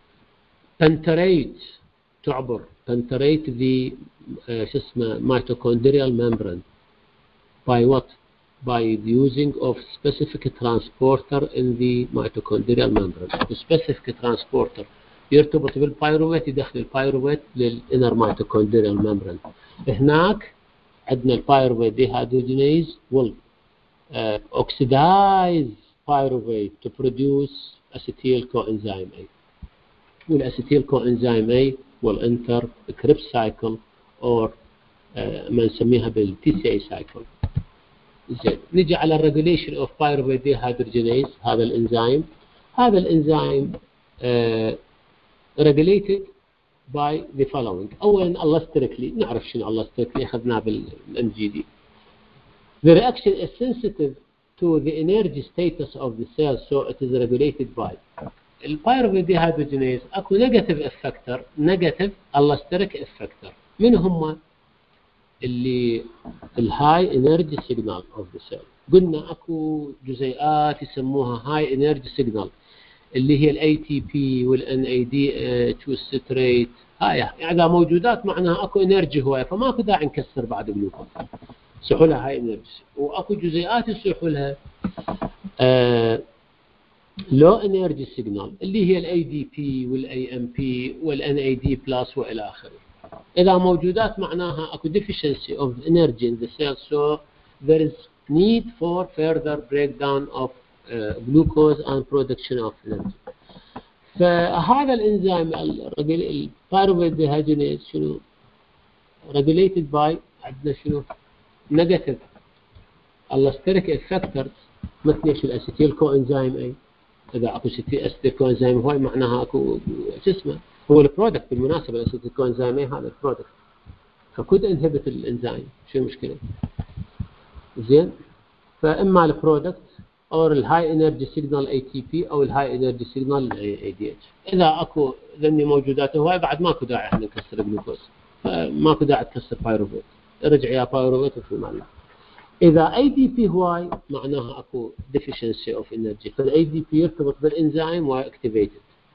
penetrate تعبر penetrate the uh, شو اسمه mitochondrial membrane by what? By the using of specific transporter in the mitochondrial membrane. specific transporter يرتبط بالبايروفيت، يدخل البايروفيت للانر ميتوكوندريال ممبرين. هناك عندنا البايروفيت dehydrogenase will uh, oxidize pyruvate to produce acetyl coenzyme A. والاسيتيل coenzyme A will enter the Krebs cycle or uh, ما نسميها بالتي سي اي cycle. زين، نجي على الريجوليشن اوف بايروفيت ديهيدروجينيز. هذا الانزيم هذا الانزيم uh, regulated by the following. اولا allosterically، نعرف شنو allosterically، اخذناه بالام جي دي. The reaction is sensitive to the energy status of the cell, so it is regulated by البايروفيت ديهيدروجينيز. اكو نيجاتيف افكتور، نيجاتيف allosterيك افكتور. من هم؟ اللي الهاي انرجي سيجنال اوف ذا سيل. قلنا اكو جزيئات يسموها هاي انرجي سيجنال اللي هي الاي تي بي والان اي دي اتش والستريت، هاي اذا موجودات معناها اكو انرجي هوايه، فماكو داعي نكسر بعد جلوكوز، يصيحوا لها هاي انرجي. واكو جزيئات يصيحوا لها آه لو انرجي سيجنال اللي هي الاي دي بي والاي ام بي والان اي دي بلس والى اخره. إذا موجودات معناها أكو deficiency of energy in the cell, so there is need for further breakdown of uh, glucose and production of energy. فهذا الإنزيم البايروفيت ديهيدروجينيز شنو؟ regulated by عندنا شنو؟ negative allosteric effectors مثل ايش؟ الاسيتيل كو انزيم اي. إذا أكو اسيتيل كو انزيم هواي معناها أكو شو اسمه؟ هو البرودكت بالمناسبة الاسيتيل كو انزيم هذا البرودكت، فكود انهبت الانزيم، شو المشكلة؟ زين، فإما البرودكت أو الهاي انرجي سيجنال اي تي بي أو الهاي انرجي سيجنال اي دي اتش. إذا أكو ذني موجودات هواي بعد ماكو داعي احنا نكسر الجلوكوز، ماكو داعي تكسر بايروفيت، ارجع يا بايروفيت وفي مالك. إذا اي دي بي هواي معناها أكو deficiency of energy، فالاي دي بي يرتبط بالانزيم واكتيفيتد.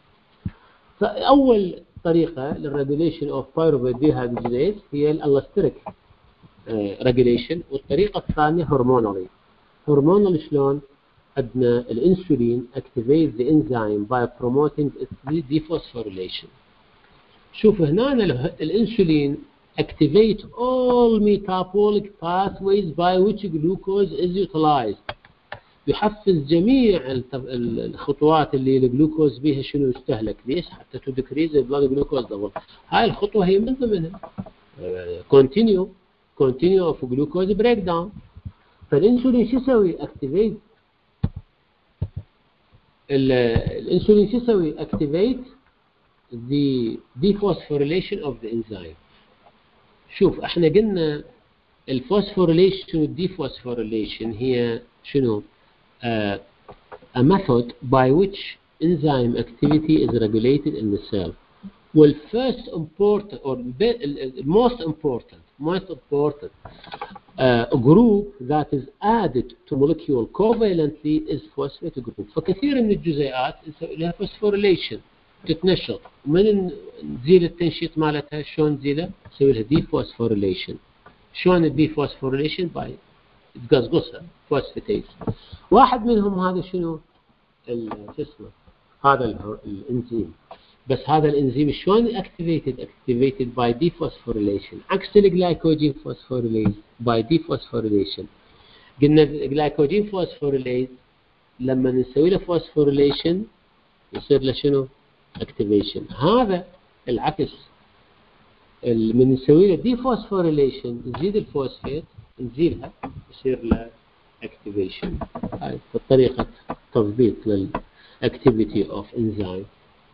فأول طريقة للريجوليشن اوف بايروفيت ديهيدروجينيز هي الالستريك ريجوليشن، والطريقة الثانية هرمونالي. هرمونال شلون؟ عندنا الانسولين activates the enzyme by promoting its dephosphorylation. شوف هنا الانسولين activate all metabolic pathways by which glucose is utilized. يحفز جميع الخطوات اللي الجلوكوز بيها شنو يستهلك. ليش؟ حتى تو ديكريز البلاد جلوكوز ليفل. هاي الخطوه هي من ضمنها كونتينيو كونتينيو اوف جلوكوز بريك داون. فالانسولين شو يسوي؟ اكتيفيت الانسولين شو يسوي؟ اكتيفيت the dephosphorylation of the enzyme. شوف احنا قلنا الفوسفوريليشن والديفوسفوريليشن هي شنو؟ uh, a method by which enzyme activity is regulated in the cell. Well, first important or most important, most important uh, group that is added to molecule covalently is phosphate group. فكثير من الجزيئات نسوي لها phosphorylation تتنشط، ومن نزيل التنشيط مالتها شلون نزيله؟ نسوي لها dephosphorylation. شلون الديفوسفوريليشن؟ باي تقصقصها فوسفاتيز. واحد منهم هذا شنو؟ شو اسمه؟ هذا الانزيم. بس هذا الانزيم شلون اكتيفيتد؟ اكتيفيتد باي ديفوسفوريليشن، عكس الجلايكوجين فوسفوريليز باي ديفوسفوريليشن. قلنا الجلايكوجين فوسفوريليز لما نسوي له فوسفوريليشن يصير له شنو؟ اكتيفيشن. هذا العكس، من نسوي له ديفوسفوريليشن نزيد الفوسفات نزيلها يصير له اكتيفيشن. هاي طريقة تضبيط للاكتيفيتي اوف انزيم.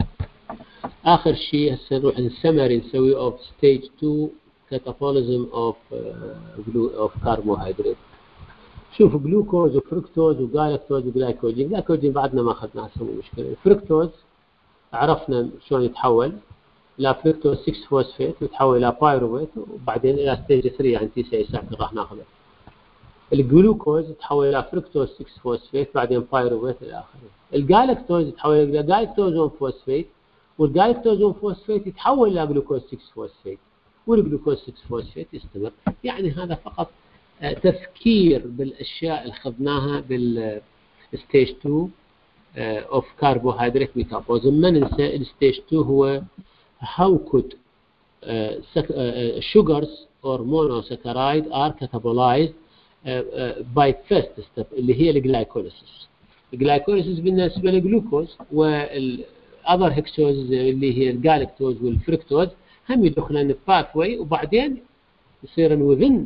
اخر شيء هسه نروح السمري نسوي اوف ستيج تو كاتابوليزم اوف اوف كربوهيدرات. شوفوا جلوكوز وفركتوز وجلاكتوز وجلايكوجين. جلايكوجين بعدنا ما اخذناه هسه مو مشكلة. الفركتوز عرفنا شلون يتحول الى فركتوز ستة فوسفات ويتحول الى بايروفيت وبعدين الى ستيج ثلاثة يعني تي سي اس راح ناخذه. الجلوكوز يتحول الى فركتوز ستة فوسفات بعدين بايروفيت الى اخره. الجلاكتوز يتحول الى جلاكتوز واحد فوسفات والجلاكتوز واحد فوسفات يتحول الى جلوكوز ستة فوسفات والجلوكوز ستة فوسفات يستمر. يعني هذا فقط تفكير بالاشياء اللي اخذناها بالستيج تو اوف كربوهيدرات ميتابوليزم. ما ننسى الستيج تو هو how could uh, uh, sugars or monosaccharide are catabolized uh, uh, by first step اللي هي الجلايكوليسيس. الجلايكوليسيس بالنسبة للجلوكوز والأذر هكسوز اللي هي الجالكتوز والفركتوز هم يدخلون الباثوي وبعدين يصيرن within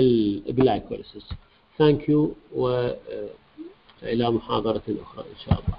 الجلايكوليسيس. Thank you وإلى محاضرة أخرى إن شاء الله.